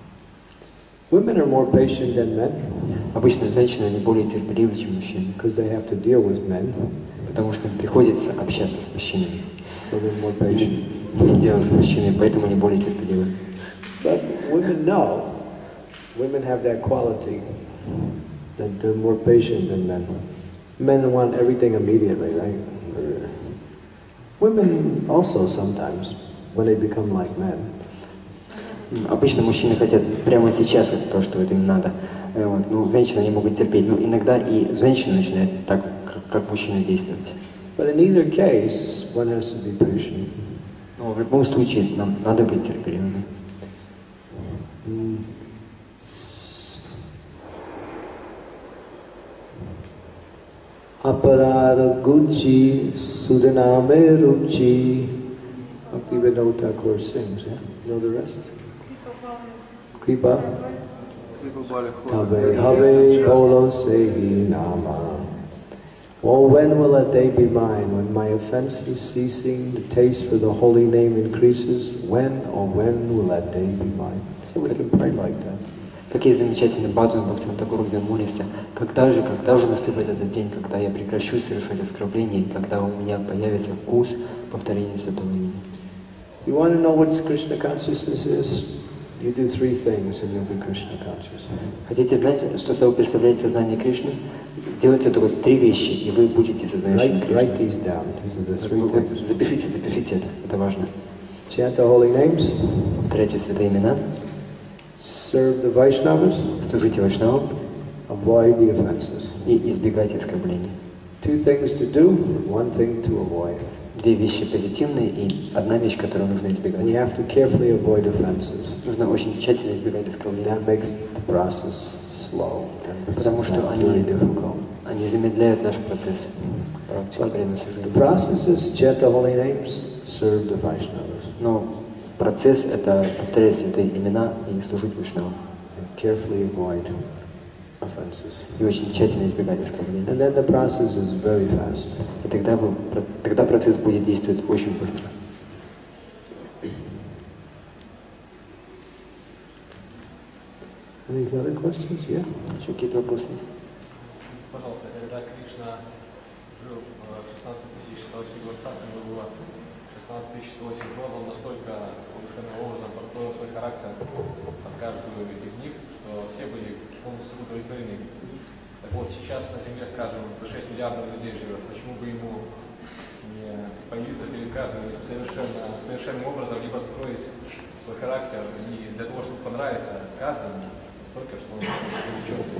Women are more patient than men Обычно женщины они более терпеливы, чем мужчины, because they have to deal with men, потому что им приходится общаться с мужчинами, so they're more patient. иметь дело с мужчинами, поэтому они более терпеливы. But women know, women have that quality that they're more patient than men. Men want everything immediately, right? Women also sometimes, when they become like men. Обычно мужчины хотят прямо сейчас вот то, что вот им надо. Вот. Ну, женщины не могут терпеть. Но иногда и женщины начинают так, как, как мужчины действовать. But in either case, one has to be patient. Но в любом случае нам надо быть терпеливыми. Aparara Gucci Sudaname Ruchi. Bhaktivinoda Thakur sings, yeah? You know the rest? Kripa. Tabe Have Bolo Sehi Nama. Oh, when will that day be mine, when my offense is ceasing, the taste for the holy name increases? When, oh, when will that day be mine? So we can pray like that. Какие замечательные баджаны Бхактивинода Тхакура, где он молится. Когда же, когда же наступит этот день, когда я прекращу совершать оскорбления, и когда у меня появится вкус повторения святого имени? You want to know what Krishna consciousness is? You do three things and you'll be Krishna conscious. Хотите знать, что собой представляет сознание Кришны? Делайте только три вещи, и вы будете сознанием Write, Кришны. write these down. These are the three Вот things. запишите, запишите это, это важно. Chant the holy names. Повторяйте святые имена. Serve the Vaishnavas. Служите Вайшнавам. Avoid the offenses. И избегайте оскорблений. Two things to do, one thing to avoid. Две вещи позитивные и одна вещь, которую нужно избегать. We have to carefully avoid offenses. Нужно очень тщательно избегать оскорблений. That makes the process slow and Потому что very они, difficult. они замедляют наш процесс. Практика преданности The жизни. process is chant the holy names, serve the Vaishnavas. Но процесс — это повторять святые имена и служить Вайшнавам. And carefully avoid offenses. И очень тщательно избегать оскорблений. And then the process is very fast. И тогда, вы, тогда процесс будет действовать очень быстро. Any other questions? Yeah? Еще какие-то вопросы есть? Пожалуйста, когда Кришна жил в шестнадцать тысяч сто двадцатом году, шестнадцать тысяч сто восемь год, он настолько совершенным образом подстроил свой характер под каждую из них, что все были полностью удовлетворены. Так вот, сейчас на Земле, скажем, за шесть миллиардов людей живет. Почему бы ему не появиться перед каждым и совершенно, совершенным образом не подстроить свой характер и для того, чтобы понравиться каждому, настолько, что он увлечется.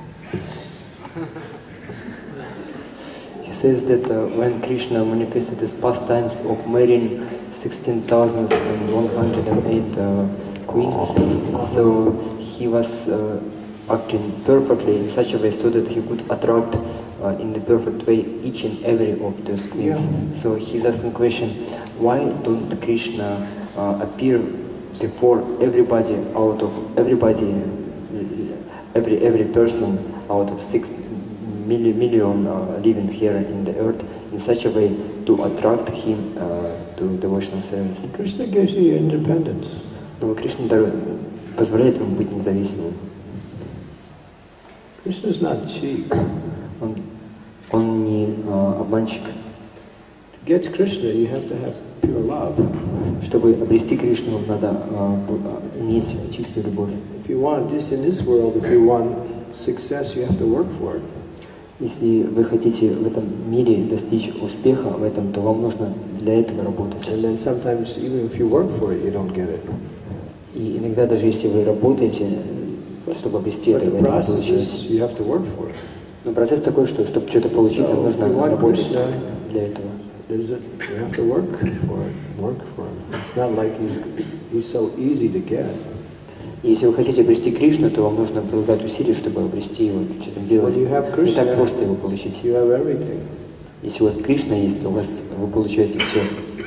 He says that uh, when Krishna manifested his pastimes of marrying sixteen thousand one hundred eight uh, queens, so he was uh, acting perfectly in such a way so that he could attract uh, in the perfect way each and every of those queens. Yeah. So he's asking question, why don't Krishna uh, appear before everybody out of everybody, every every person out of six million, million uh, living here in the earth in such a way to attract him uh, to devotional service? Krishna gives you independence. Но Кришна позволяет ему быть независимым. Krishna is not cheap. Он, он не uh, обманщик. To get Krishna, you have to have pure love. Чтобы обрести Кришну, надо uh, иметь чистую любовь. If you want, just in this world, if you want success, you have to work for it. Если вы хотите в этом мире достичь успеха в этом, то вам нужно для этого работать. And then sometimes, even if you work for it, you don't get it. И иногда даже если вы работаете, чтобы обрести это, вы это не получаете. You have to work for it. Но процесс такой, что чтобы что-то получить, нам нужно работать для этого. There's a, you have to work for it. Work for it. It's not like he's he's so easy to get. И если вы хотите обрести Кришну, то вам нужно прилагать усилия, чтобы обрести его, что-то делать. Не так просто его получить. Если у вас Кришна есть, то у вас вы получаете все.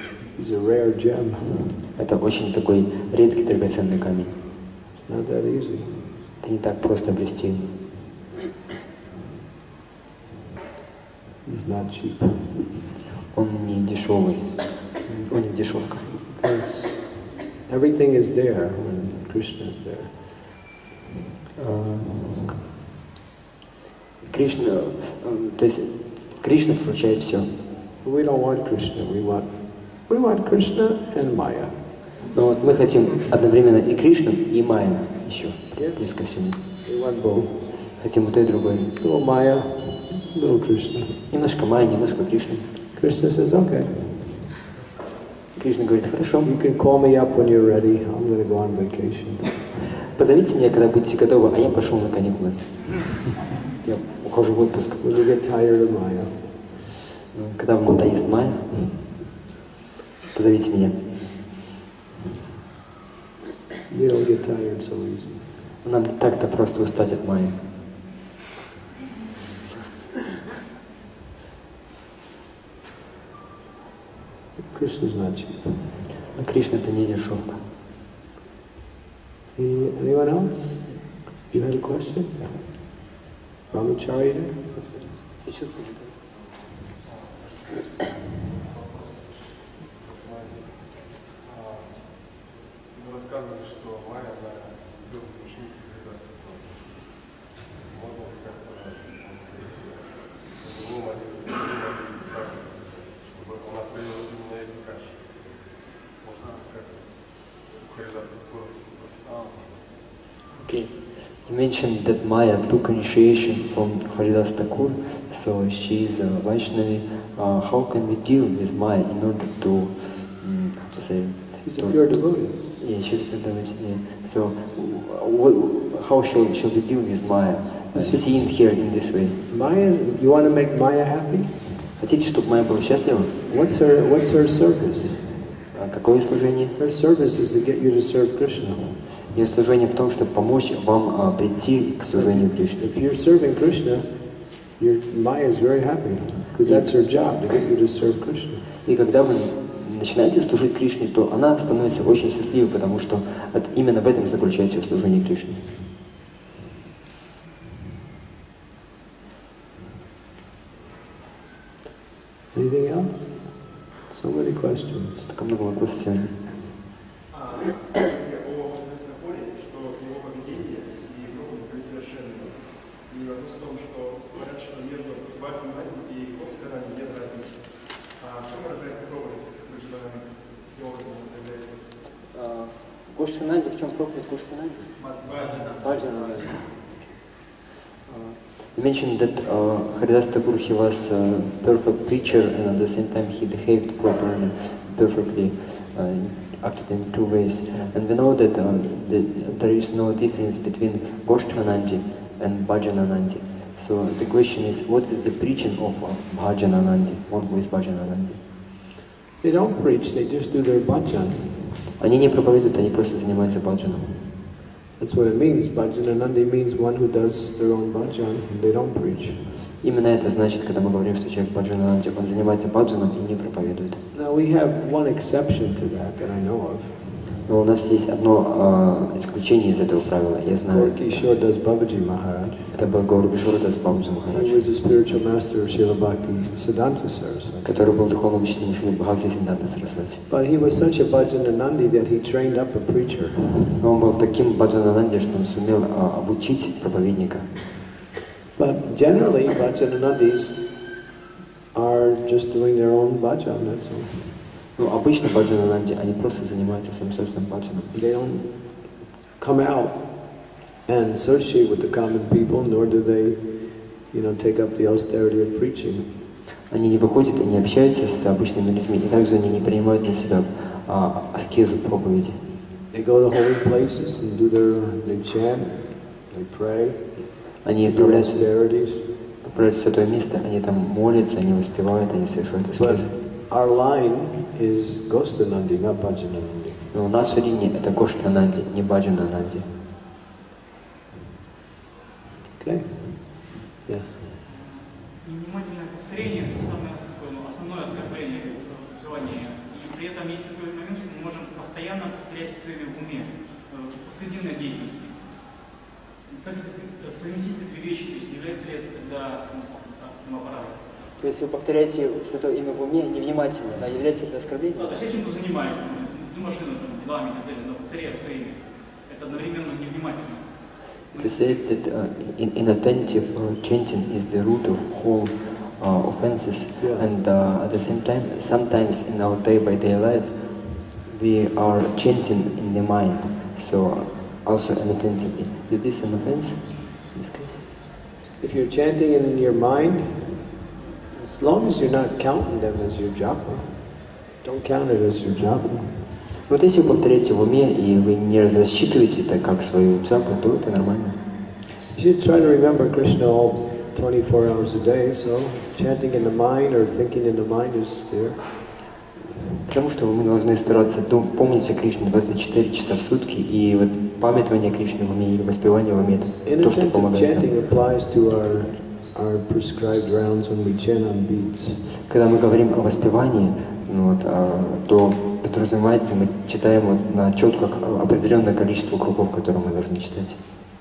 Это очень такой редкий драгоценный камень. Это не так просто обрести его. Он не дешевый. Он не дешевка. Everything is there when Krishna is there. Кришна, то есть Кришна включает все. We don't want Krishna. We want we want Krishna and Maya. Но вот мы хотим одновременно и Кришну, и Майю еще, плюс ко всему. We want both. Хотим и то, и другое. Little Maya, little Krishna. Немножко Майя, немножко Кришны. Krishna says, okay. Кришна говорит, хорошо. You can call me up when you're ready. I'm going to go on vacation. Позовите меня, когда будете готовы, а я пошел на каникулы. Я ухожу в отпуск. When you get tired of Maya. Когда вам надоест Майя, позовите меня. You don't get tired so easy. Нам не так-то просто устать от Майи. Krishna is not cheap. Но Кришна это не дешевка. Anyone else? You had a question? Brahmacharya? Вы рассказывали, что Майя на ссылку пришли себе даст такое. Можно ли как-то по-другому чтобы она привела именно эти качества? Можно как-то Харидаса такое? You mentioned that Maya took initiation from Haridas Thakur, so she is a Vaishnavi. Uh, how can we deal with Maya in order to, um, how to say? She's a pure devotee. Yeah, she's a pure devotee. Yeah. So, what, how shall, shall we deal with Maya, uh, seeing her in this way? Maya, you want to make Maya happy? Хотите, чтобы Майя была счастлива? What's her, what's her service? А какое служение? Her service is to get you to serve Krishna. Ее служение в том, чтобы помочь вам а, прийти к служению Кришне. If you're serving Krishna, your Maya is very happy, because that's her job, to get you to serve Krishna. И когда вы начинаете служить Кришне, то она становится очень счастливой, потому что от, именно в этом заключается ее служение Кришне. Anything else? So many questions. Так много вопросов сегодня. Гоштхананди, в чем проповедь Гоштхананди? Баджана. You mentioned that uh, Haridas Thakur, he was a perfect preacher and at the same time he behaved properly, perfectly, uh, acted in two ways. And we know that, uh, that there is no difference between Goshtanandi and Bhajananandi. So the question is, what is the preaching of uh, Bhajananandi? What is Bhajananandi? They don't preach, they just do their bhajan. Они не проповедуют, они просто занимаются баджаном. That's what it means. Bhajananandi means one who does their own bhajan, and they don't preach. Именно это значит, когда мы говорим, что человек баджанананди, он занимается баджаном и не проповедует. Now we have one exception to that that I know of. Но у нас есть одно э, исключение из этого правила, я знаю. Gaur Kishore Das Babaji Maharaj. Это был Гаур Кишор Дас Бабаджи Махарадж. He was the spiritual master of Srila Bhakti Siddhanta Saraswati. Который был духовным учителем Шрилы Бхакти Сиддханта Сарасвати. But he was such a Bhajananandi that he trained up a preacher. Но он был таким баджанананди, что он сумел э, обучить проповедника. But generally, Bhajananandis are just doing their own bhajan, that's all. Ну, обычно баджанананди, они просто занимаются своим собственным баджаном. They don't come out and associate with the common people, nor do they, you know, take up the austerity of preaching. Они не выходят и не общаются с обычными людьми, и также они не принимают на себя а, аскезу проповеди. They go to holy places and do their, they chant, they pray, они do отправляются, austerities. отправляются в святое место, они там молятся, они воспевают, они совершают аскезу. Our line is Gostanandi, not Bhajananandi. Но наша линия это Гоштхананди, не Баджанананди. Okay. Yes. Невнимательное повторение – это самое такое, ну, основное оскорбление в звании. И при этом есть такой момент, что мы можем постоянно повторять в уме, в повседневной деятельности. Как совместить эти вещи, то есть является ли это тогда аппаратом? То есть вы повторяете святое имя в уме невнимательно, да, является это оскорблением? Да, то есть я чем-то занимаюсь, иду машину, там, делами и так далее, но повторяю свое имя. Это одновременно невнимательно. To say that uh, in, inattentive uh, chanting is the root of all uh, offenses, yeah. and uh, at the same time, sometimes in our day-by-day life, we are chanting in the mind, so also inattentively. Is this an offense in this case? If you're chanting in your mind, as long as you're not counting them as your japa, don't count it as your japa. Вот если вы повторяете в уме и вы не рассчитываете это как свою джапу, то это нормально. You should try to remember Krishna all twenty-four hours a day, so chanting in the mind or thinking in the mind is there. Потому что мы должны стараться помнить о Кришне двадцать четыре часа в сутки, и вот памятование Кришны в уме или воспевание в уме это то, что помогает нам. Chanting applies to our our prescribed rounds when we chant on beats. Когда мы говорим о воспевании, ну, вот, а, то подразумевается, мы читаем вот на четко определенное количество кругов, которые мы должны читать.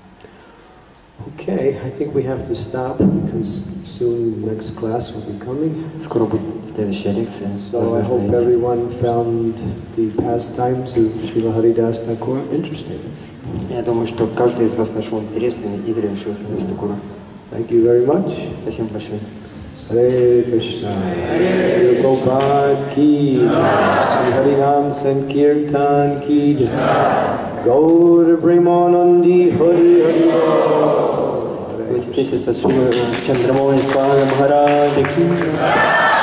Okay, I think we have to stop because soon next class will be coming. Скоро будет следующая лекция. So I hope everyone found the pastimes of Srila Haridas Thakur interesting. Я думаю, что каждый из вас нашел интересными игры Шрила Хриdas Thakura. Thank you very much. Спасибо большое. Hare Krishna. Shri Prabhupada ki jai. Shri Harinam Sankirtan ki jai. Gaur Premanandi Hari Hari Bol. Высвятейший Шрила Чандрамоли Свами Махараджа Ки.